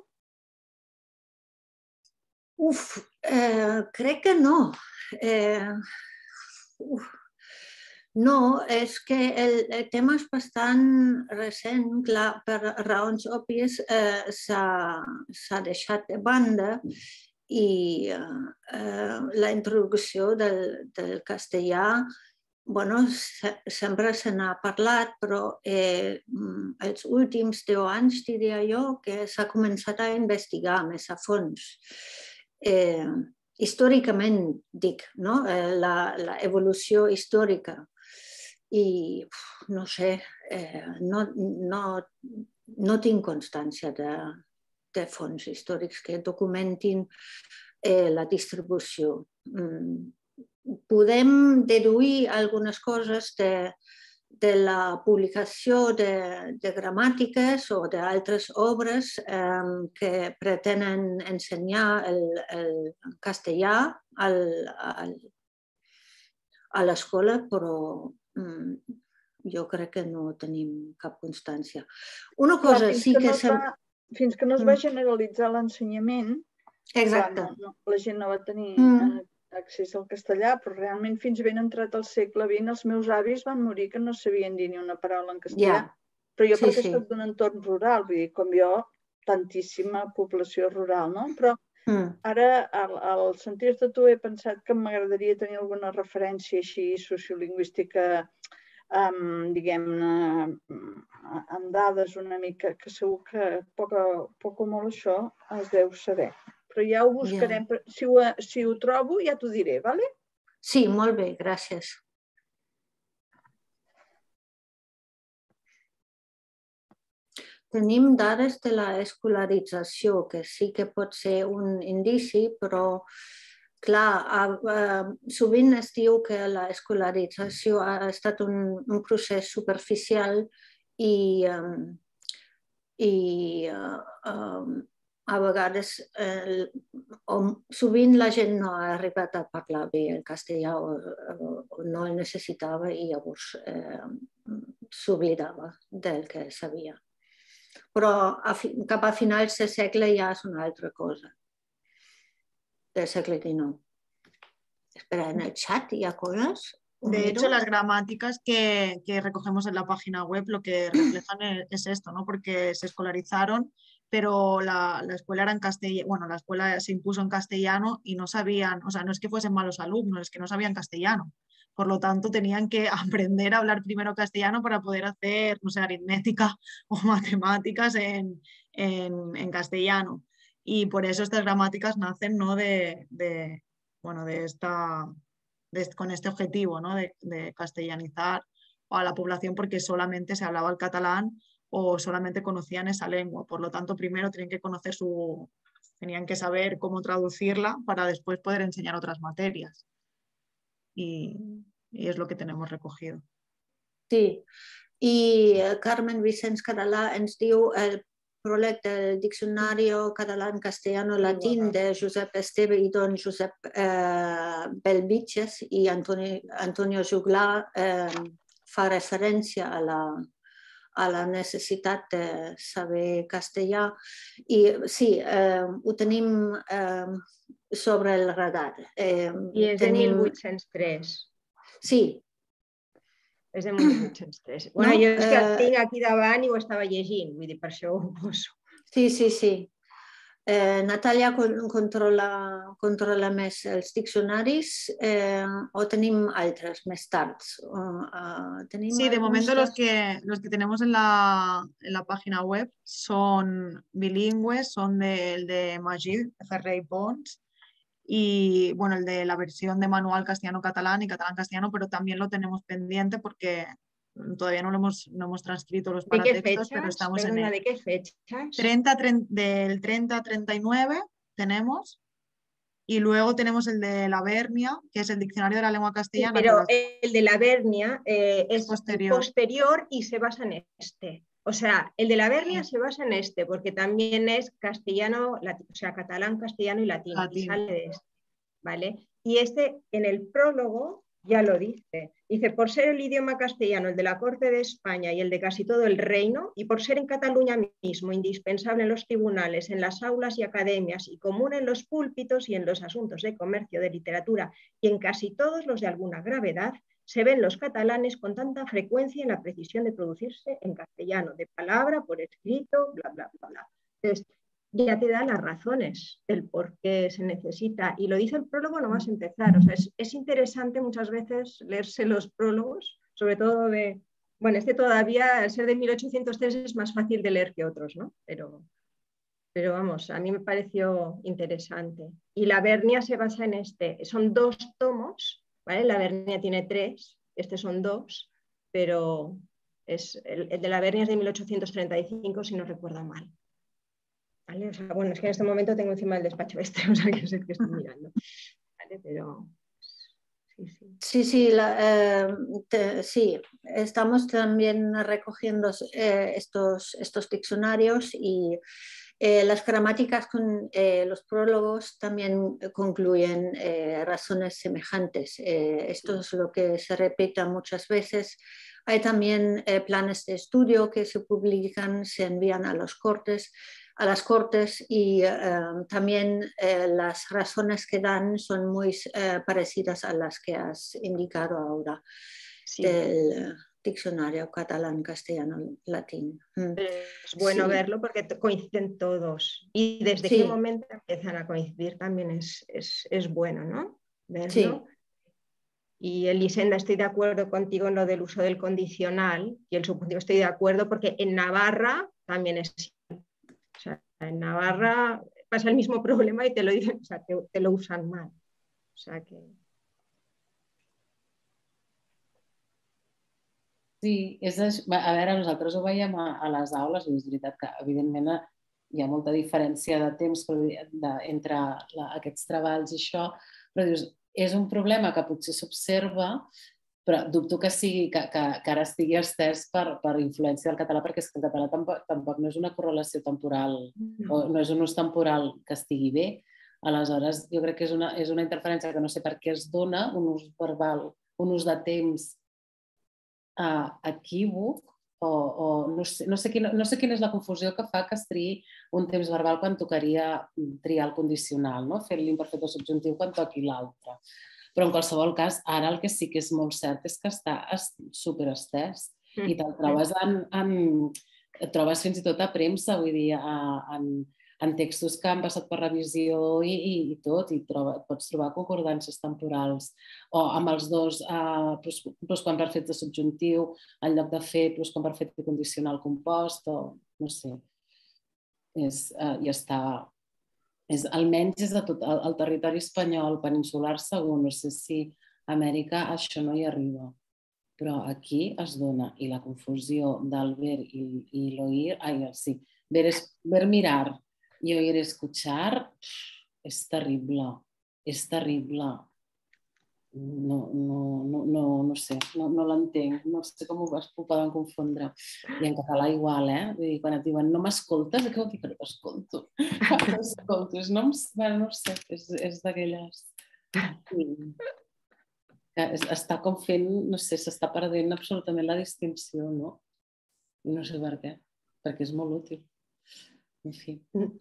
Uf, eh, crec que no. Eh, uf. No, és que el, el tema és bastant recent, clar, per raons òbvies eh, s'ha deixat de banda i eh, la introducció del, del castellà, bueno, se, sempre se n'ha parlat, però eh, els últims deu anys, diria jo, que s'ha començat a investigar més a fons. Eh, històricament, dic, no? eh, la, la evolució històrica. I no sé, eh, no, no, no tinc constància de, de fons històrics que documentin eh, la distribució. Mm. Podem deduir algunes coses de, de la publicació de, de gramàtiques o d'altres obres eh, que pretenen ensenyar el, el castellà al, al, a l'escola, però jo crec que no tenim cap constància. Una cosa clar, sí que... que no sem... va, fins que no es va generalitzar l'ensenyament, exacte, no, la gent no va tenir mm. accés al castellà, però realment fins ben entrat al segle vint els meus avis van morir que no sabien dir ni una paraula en castellà. Yeah. Però jo sí, perquè sí. soc d'un entorn rural, vull dir, com jo, tantíssima població rural, no? Però Mm. ara, al, al sentir-te tu, he pensat que m'agradaria tenir alguna referència així sociolingüística, um, diguem-ne, amb dades una mica, que segur que poc, poc o molt això es deu saber. Però ja ho buscarem. Yeah. Si, ho, si ho trobo, ja t'ho diré, vale? Sí, molt bé, gràcies. Tenim dades de l'escolarització, que sí que pot ser un indici, però clar, sovint es diu que l'escolarització ha estat un, un procés superficial i, i a vegades eh, sovint la gent no ha arribat a parlar bé el castellà o, o no el necessitava i llavors eh, s'oblidava del que sabia. Però a, cap a finals del segle ja és una altra cosa, del segle dinou. Espera, ¿en el chat y a cosas? De hecho, las gramáticas que, que recogemos en la página web lo que reflejan es, es esto, ¿no? Porque se escolarizaron, pero la, la escuela era en castellano, bueno, la escuela se impuso en castellano y no sabían, o sea, no es que fuesen malos alumnos, es que no sabían castellano. Por lo tanto, tenían que aprender a hablar primero castellano para poder hacer, no sé, aritmética o matemáticas en, en, en castellano. Y por eso estas gramáticas nacen, ¿no? de, de, bueno, de esta, de, con este objetivo, ¿no? de, de castellanizar a la población porque solamente se hablaba el catalán o solamente conocían esa lengua. Por lo tanto, primero tenían que conocer su, tenían que saber cómo traducirla para después poder enseñar otras materias. Y, y és el que tenem recogido. Sí, i Carmen Vicenç Català ens diu el pròleg del Diccionario Catalán-Castellano-Latín de Josep Esteve i don Josep eh, Belvitges i Antoni, Antonio Juglar eh, fa referència a la, a la necessitat de saber castellà. I sí, eh, ho tenim eh, sobre el radar. Eh, I és de tenim... mil vuit-cents tres. Sí. És de mil vuit-cents tres. Bueno, No? jo és que el Eh, tinc aquí davant i ho estava llegint, vull dir, per això ho poso. Sí, sí, sí. Eh, Natàlia con- controla, controla més els diccionaris eh, o tenim altres més tard? Uh, uh, tenim Sí, de alguns momento los dels- que, los que tenemos en la, en la página web son bilingües, son del de Magid, Ferrer Pons, y bueno, el de la versión de manual castellano-catalán y catalán-castellano, pero también lo tenemos pendiente porque todavía no lo hemos, no hemos transcrito los ¿De qué paratextos, pero fechas? estamos en Perdona, ello. ¿de qué fechas? treinta, treinta, del treinta a treinta y nueve tenemos, y luego tenemos el de la Bernia, que es el diccionario de la lengua Sí, castellana. pero que el de la Bernia eh, es Posterior. posterior. y se basa en este. O sea, el de la Bernia se basa en este, porque también es castellano, lati- o sea, catalán, castellano y latín, y Latín. sale de este, ¿vale? Y este en el prólogo ya lo dice. Dice, por ser el idioma castellano el de la corte de España y el de casi todo el reino, y por ser en Cataluña mismo indispensable en los tribunales, en las aulas y academias, y común en los púlpitos y en los asuntos de comercio, de literatura, y en casi todos los de alguna gravedad, se ven los catalanes con tanta frecuencia en la precisión de producirse en castellano, de palabra, por escrito, bla, bla, bla, bla. Entonces, ya te da las razones del por qué se necesita. Y lo dice el prólogo nomás empezar. O sea, es, es interesante muchas veces leerse los prólogos, sobre todo de... Bueno, este todavía, al ser de mil ochocientos tres, es más fácil de leer que otros, ¿no? Pero, pero vamos, a mí me pareció interesante. Y la Bernia se basa en este. Son dos tomos, ¿vale? La Bernia tiene tres, este son dos, pero es, el, el de la Bernia es de mil ochocientos treinta y cinco, si no recuerdo mal. ¿Vale? O sea, bueno, es que en este momento tengo encima el despacho este, o sea que es el que estoy mirando. ¿Vale? Pero sí, sí. Sí, sí, la, eh, te- sí, estamos también recogiendo eh, estos, estos diccionarios y eh, las gramáticas con eh, los prólogos también concluyen eh, razones semejantes. Eh, esto es lo que se repite muchas veces. Hay también eh, planes de estudio que se publican, se envían a los cortes. a las cortes y eh, también eh, las razones que dan son muy eh, parecidas a las que has indicado ahora Sí. del diccionario catalán, castellano, latín. Mm. Es bueno Sí. verlo porque coinciden todos y desde Sí. qué momento empiezan a coincidir también es, es, es bueno, ¿no? Verlo. Sí. Y Elisenda, estoy de acuerdo contigo en lo del uso del condicional y el subjuntivo estoy de acuerdo porque en Navarra también es... O sea, en Navarra pasa el mismo problema y te lo dicen, o sea, te, te lo usan mal. O sea que... Sí, és això. A veure, nosaltres ho veiem a, a les aules i és veritat que evidentment hi ha molta diferència de temps però, de, entre la, aquests treballs i això, però dius, és un problema que potser s'observa, però dubto que, sigui, que, que, que ara estigui estès per, per influència del català, perquè és que el català tampoc, tampoc no és una correlació temporal, no. o no és un ús temporal que estigui bé. Aleshores, jo crec que és una, és una interferència que no sé per què es dona, un ús verbal, un ús de temps uh, equívoc, o, o no, sé, no, sé quina, no sé quina és la confusió que fa que es triï un temps verbal quan tocaria triar el condicional, no? Fer l'imperfecte subjuntiu quan toqui l'altre. Però en qualsevol cas, ara el que sí que és molt cert és que està superestès i te'l trobes, en, en, et trobes fins i tot a premsa, vull dir, en, en textos que han passat per revisió i, i, i tot, i troba, pots trobar concordàncies temporals o amb els dos uh, plusquamperfecte subjuntiu en lloc de fer plusquamperfecte condicional compost o no sé, és, uh, i està... És, almenys és de tot el, el territori espanyol, peninsular segur, no sé si a Amèrica això no hi arriba, però aquí es dona i la confusió del ver i, i l'oír, ai, sí, ver, es, ver mirar i oír escuchar és terrible, és terrible. No, no, no, no, no sé, no, no l'entenc, no sé com ho, ho poden confondre. I en català igual, eh? Vull dir, quan et diuen no m'escoltes, què vol dir que no t'escolto? No t'escolto, no, bueno, no sé, és, és d'aquelles... Sí. que està com fent, no sé, s'està perdent absolutament la distinció, no? I no sé per què, perquè és molt útil. En fi.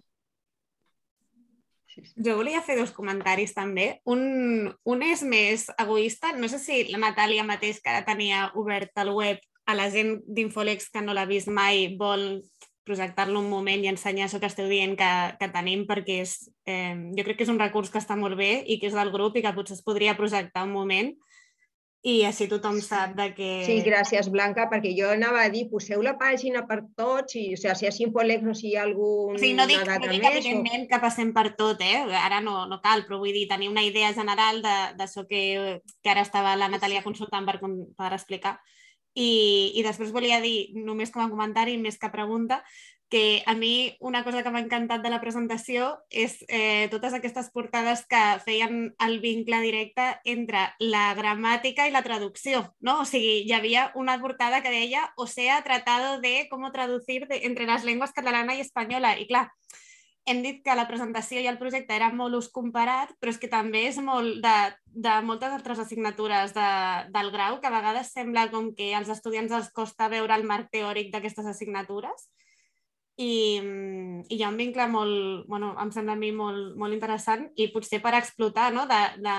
Jo volia fer dos comentaris també. Un, un és més egoista. No sé si la Natàlia mateix, que ara tenia obert el web, a la gent d'Infolex que no l'ha vist mai vol projectar-lo un moment i ensenyar això que esteu dient que, que tenim, perquè és, eh, jo crec que és un recurs que està molt bé i que és del grup i que potser es podria projectar un moment i així tothom sap de què... Sí, gràcies, Blanca, perquè jo anava a dir, poseu la pàgina per tots, i, o sigui, si és Infolex o si hi ha alguna o sigui, no dic, data no dic més... evidentment o... que passem per tot, eh? Ara no, no cal, però vull dir, tenir una idea general d'això que, que ara estava la Natàlia consultant per, per explicar. I, i després volia dir, només com a comentari, més que pregunta, que a mi una cosa que m'ha encantat de la presentació és eh, totes aquestes portades que feien el vincle directe entre la gramàtica i la traducció, no? O sigui, hi havia una portada que deia o sea tratado de cómo traducir de, entre les llengües catalana i espanyola. I clar, hem dit que la presentació i el projecte era molt ús comparat, però és que també és molt de, de moltes altres assignatures de, del grau, que a vegades sembla com que als estudiants els costa veure el marc teòric d'aquestes assignatures. I, i hi ha un vincle molt, bueno, em sembla a mi molt, molt interessant i potser per explotar, no? de, de,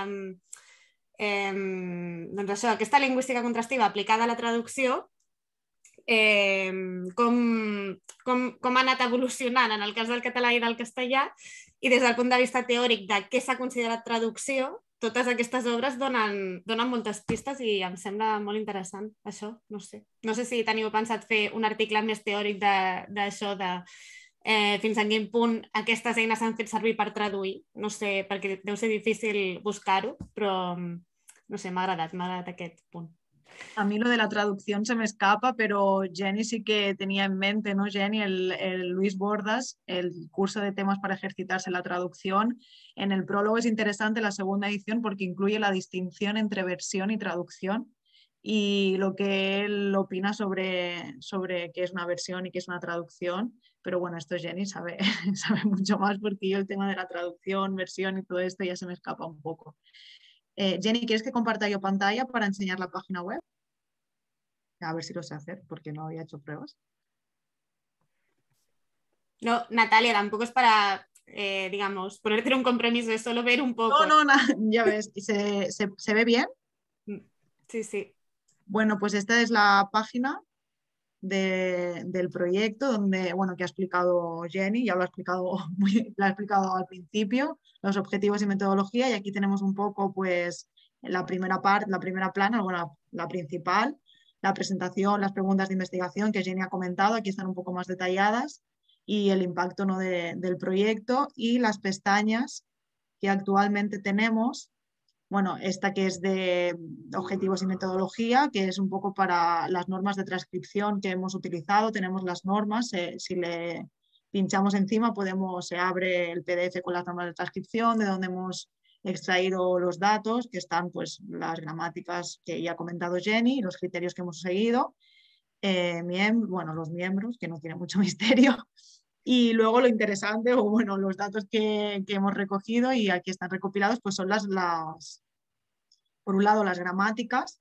eh, doncs això, aquesta lingüística contrastiva aplicada a la traducció, eh, com, com, com ha anat evolucionant en el cas del català i del castellà, i des del punt de vista teòric de què s'ha considerat traducció, totes aquestes obres donen, donen moltes pistes i em sembla molt interessant això, no sé. No sé si teniu pensat fer un article més teòric d'això, de, de eh, fins a quin punt aquestes eines s'han fet servir per traduir, no sé, perquè deu ser difícil buscar-ho, però no sé, m'ha agradat, m'ha agradat aquest punt. A mí lo de la traducción se me escapa, pero Jenny sí que tenía en mente, ¿no, Jenny? El, el Luis Bordas, el curso de temas para ejercitarse en la traducción. En el prólogo es interesante la segunda edición porque incluye la distinción entre versión y traducción y lo que él opina sobre, sobre qué es una versión y qué es una traducción. Pero bueno, esto Jenny sabe, sabe mucho más porque yo el tema de la traducción, versión y todo esto ya se me escapa un poco. Eh, Jenny, ¿quieres que comparta yo pantalla para enseñar la página web? A ver si lo sé hacer, porque no había hecho pruebas. No, Natalia, tampoco es para, eh, digamos, ponerte un compromiso, es solo ver un poco. No, no, no, ya ves. ¿Se, se, ¿Se ve bien? Sí, sí. Bueno, pues esta es la página de, del proyecto, donde, bueno, que ha explicado Jenny, ya lo ha explicado, muy, lo ha explicado al principio, los objetivos y metodología, y aquí tenemos un poco, pues, la primera parte, la primera plana, bueno, la principal, la presentación, las preguntas de investigación que Jenny ha comentado, aquí están un poco más detalladas, y el impacto, ¿no? de, del proyecto, y las pestañas que actualmente tenemos. Bueno, esta que es de objetivos y metodología, que es un poco para las normas de transcripción que hemos utilizado. Tenemos las normas, eh, si le pinchamos encima podemos, se abre el P D F con las normas de transcripción, de donde hemos extraído los datos, que están pues las gramáticas que ya ha comentado Jenny, los criterios que hemos seguido, eh, bueno, los miembros, que no tiene mucho misterio. Y luego lo interesante, o bueno, los datos que, que hemos recogido y aquí están recopilados, pues son las, las, por un lado las gramáticas,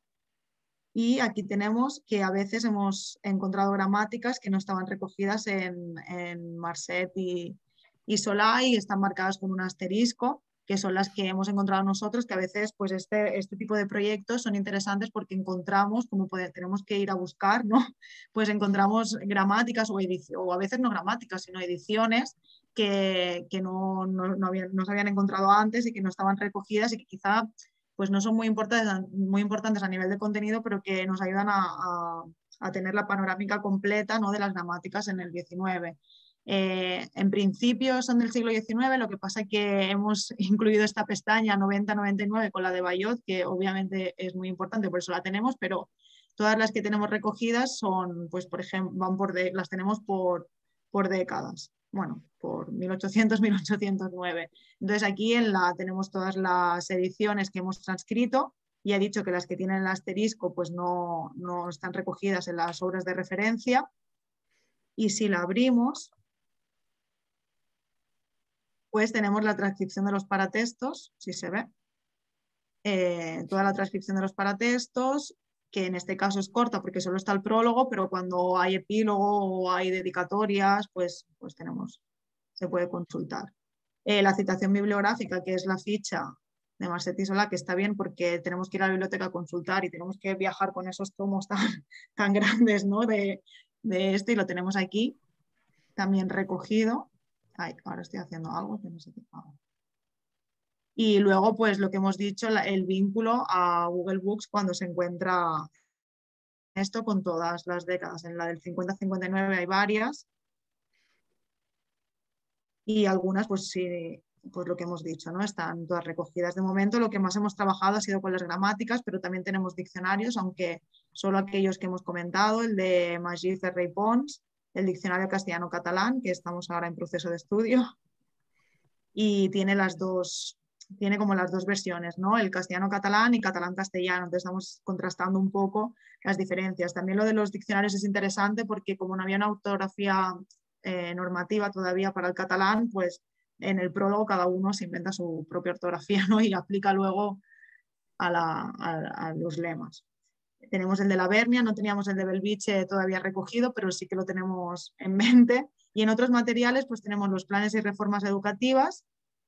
y aquí tenemos que a veces hemos encontrado gramáticas que no estaban recogidas en, en Marcet y, y Solá y están marcadas con un asterisco, que son las que hemos encontrado nosotros, que a veces pues este, este tipo de proyectos son interesantes porque encontramos, como puede, tenemos que ir a buscar, ¿no? Pues encontramos gramáticas o, o a veces no gramáticas, sino ediciones que, que no, no, no, habían, no se habían encontrado antes y que no estaban recogidas y que quizá pues no son muy importantes, muy importantes a nivel de contenido, pero que nos ayudan a, a, a tener la panorámica completa, ¿no? de las gramáticas en el diecinueve. Eh, en principio son del siglo diecinueve, lo que pasa es que hemos incluido esta pestaña noventa noventa y nueve con la de Bayot, que obviamente es muy importante, por eso la tenemos, pero todas las que tenemos recogidas son, pues por ejemplo, van por de, las tenemos por, por décadas, bueno, por mil ochocientos a mil ochocientos nueve. Entonces aquí en la tenemos todas las ediciones que hemos transcrito y he dicho que las que tienen el asterisco pues no, no están recogidas en las obras de referencia, y si la abrimos pues tenemos la transcripción de los paratextos, si se ve. eh, toda la transcripción de los paratextos, que en este caso es corta porque solo está el prólogo, pero cuando hay epílogo o hay dedicatorias, pues, pues tenemos, se puede consultar. Eh, la citación bibliográfica, que es la ficha de Marcet y Solà, que está bien porque tenemos que ir a la biblioteca a consultar y tenemos que viajar con esos tomos tan, tan grandes, ¿no? de, de esto, y lo tenemos aquí también recogido. Ay, ahora estoy haciendo algo que no sé qué hago. Y luego, pues lo que hemos dicho, la, el vínculo a Google Books cuando se encuentra esto con todas las décadas. En la del cincuenta a cincuenta y nueve hay varias y algunas, pues sí, pues lo que hemos dicho, ¿no? Están todas recogidas. De momento lo que más hemos trabajado ha sido con las gramáticas, pero también tenemos diccionarios, aunque solo aquellos que hemos comentado, el de Magí, Ferrer y Pons, el diccionario castellano-catalán, que estamos ahora en proceso de estudio, y tiene las dos, tiene como las dos versiones, ¿no? El castellano-catalán y catalán-castellano, entonces estamos contrastando un poco las diferencias. También lo de los diccionarios es interesante porque como no había una ortografía eh, normativa todavía para el catalán, pues en el prólogo cada uno se inventa su propia ortografía, ¿no? Y aplica luego a, la, a, a los lemas. Tenemos el de la Bernia, no teníamos el de Belviche todavía recogido, pero sí que lo tenemos en mente. Y en otros materiales pues tenemos los planes y reformas educativas,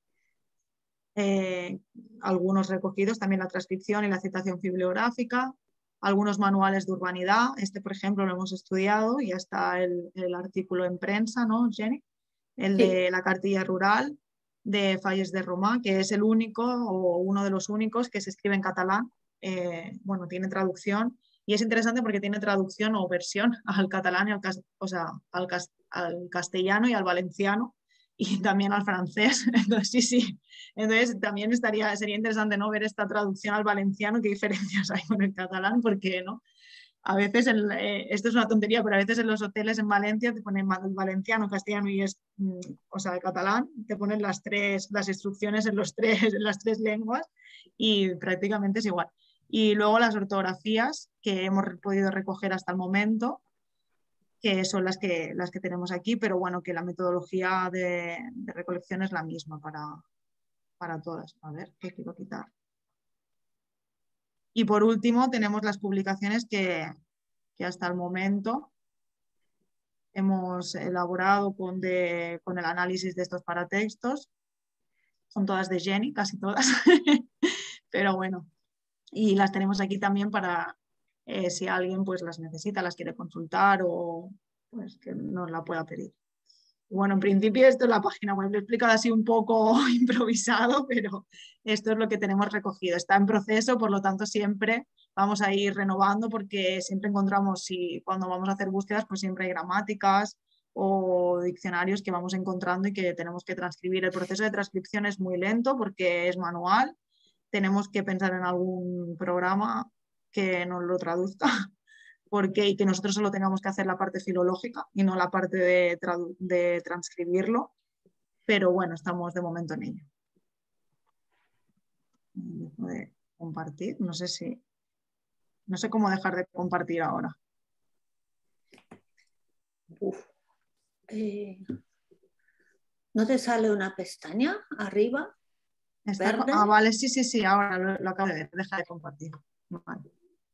eh, algunos recogidos, también la transcripción y la citación bibliográfica, algunos manuales de urbanidad, este por ejemplo lo hemos estudiado, ya está el, el artículo en prensa, ¿no, Jenny? El sí. de la cartilla rural de Falles de Romà, que es el único o uno de los únicos que se escribe en catalán, eh, bueno, tiene traducción. Y es interesante porque tiene traducción o versión al catalán, y al, o sea, al, al castellano y al valenciano, y también al francés. Entonces, sí, sí. Entonces, también estaría, sería interesante, ¿no? Ver esta traducción al valenciano, qué diferencias hay con el catalán, porque, ¿no? A veces, el, eh, esto es una tontería, pero a veces en los hoteles en Valencia te ponen valenciano, castellano y es, o sea, catalán, te ponen las tres, las instrucciones en, los tres, en las tres lenguas y prácticamente es igual. Y luego las ortografías que hemos podido recoger hasta el momento, que son las que, las que tenemos aquí, pero bueno, que la metodología de, de recolección es la misma para, para todas. A ver, ¿qué quiero quitar? Y por último tenemos las publicaciones que, que hasta el momento hemos elaborado con, de, con el análisis de estos paratextos. Son todas de Jenny, casi todas, pero bueno. Y las tenemos aquí también para eh, si alguien pues, las necesita, las quiere consultar o pues, que nos la pueda pedir. Bueno, en principio esto es la página web, lo he explicado así un poco improvisado, pero esto es lo que tenemos recogido. Está en proceso, por lo tanto siempre vamos a ir renovando porque siempre encontramos, si cuando vamos a hacer búsquedas, pues siempre hay gramáticas o diccionarios que vamos encontrando y que tenemos que transcribir. El proceso de transcripción es muy lento porque es manual. Tenemos que pensar en algún programa que nos lo traduzca porque, y que nosotros solo tengamos que hacer la parte filológica y no la parte de, de transcribirlo, pero bueno, estamos de momento en ello. Dejo de compartir, no sé si, no sé cómo dejar de compartir ahora. Uf. Eh, ¿No te sale una pestaña arriba? Está, ¿Verde? Ah, vale, sí, sí, sí, ahora lo, lo acabo de ver, deja de compartir. Vale.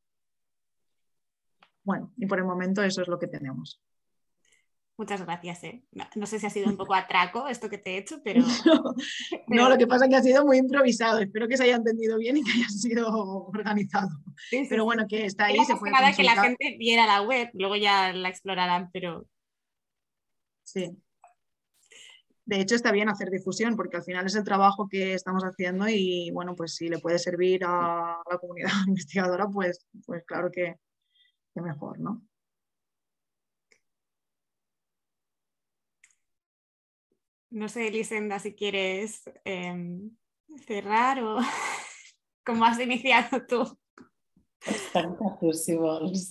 Bueno, y por el momento eso es lo que tenemos. Muchas gracias. ¿eh? No, no sé si ha sido un poco atraco esto que te he hecho, pero... No, pero... no, lo que pasa es que ha sido muy improvisado. Espero que se haya entendido bien y que haya sido organizado. Sí, sí, pero bueno, sí. Que está ahí, se puede nada consultar. Que la gente viera la web, luego ya la explorarán, pero... Sí. De hecho, está bien hacer difusión porque al final es el trabajo que estamos haciendo y bueno, pues si le puede servir a la comunidad investigadora, pues, pues claro que, que mejor, ¿no? No sé, Elisenda, si quieres eh, cerrar o cómo has iniciado tú. Tanca tu, si vols.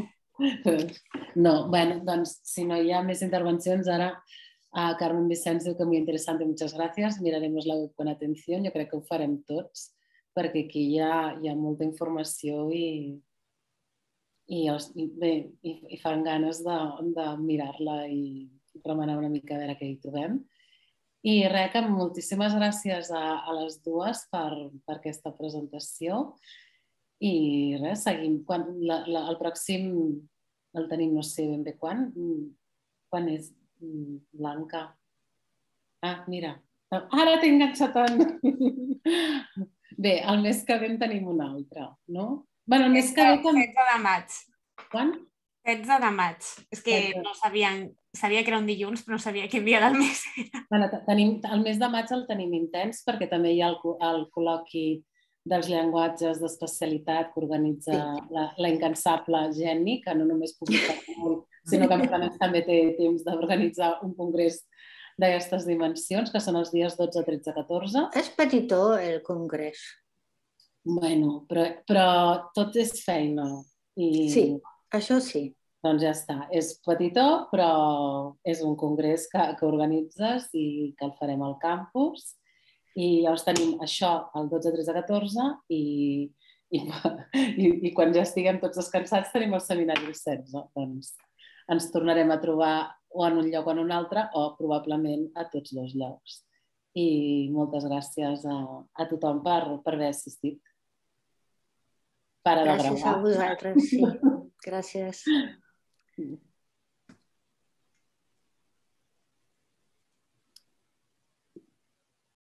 No, bueno, doncs si no hi ha més intervencions, ara a Carmen Vicens diu que muy interesante, muchas gracias, miraremos la web con atención, jo crec que ho farem tots, perquè aquí hi ha, hi ha molta informació i, i, i, bé, i, i fan ganes de, de mirar-la i remenar una mica a veure què hi trobem. I res, que moltíssimes gràcies a, a les dues per, per aquesta presentació. I res, seguim. Quan, la, la, el pròxim el tenim, no sé ben bé quan. Quan és, Blanca? Ah, mira. Ara t'he enganxat en... Bé, el mes que ve en tenim un altre, no? Bé, el mes que ve... setze de maig. Quan? setze de maig. És que no sabien... Sabia que era un dilluns, però no sabia quin dia del mes era. Bueno, tenim, el mes de maig el tenim intens perquè també hi ha el, el col·loqui dels llenguatges d'especialitat que organitza sí. la, la incansable Jenny, que no només publica molt, sinó que a més també té temps d'organitzar un congrés d'aquestes dimensions, que són els dies dotze, tretze, catorze. És petitó el congrés. Bueno, però, però tot és feina. I... Sí, això sí. Doncs ja està. És petitó, però és un congrés que, que organitzes i que el farem al campus. I llavors tenim això el dotze, tretze, catorze i, i, i, i quan ja estiguem tots descansats tenim el seminari el setze. Doncs ens tornarem a trobar o en un lloc o en un altre o probablement a tots dos llocs. I moltes gràcies a, a tothom per, per haver assistit. Para de gravar. Gràcies a vosaltres, sí. Gràcies. Mm.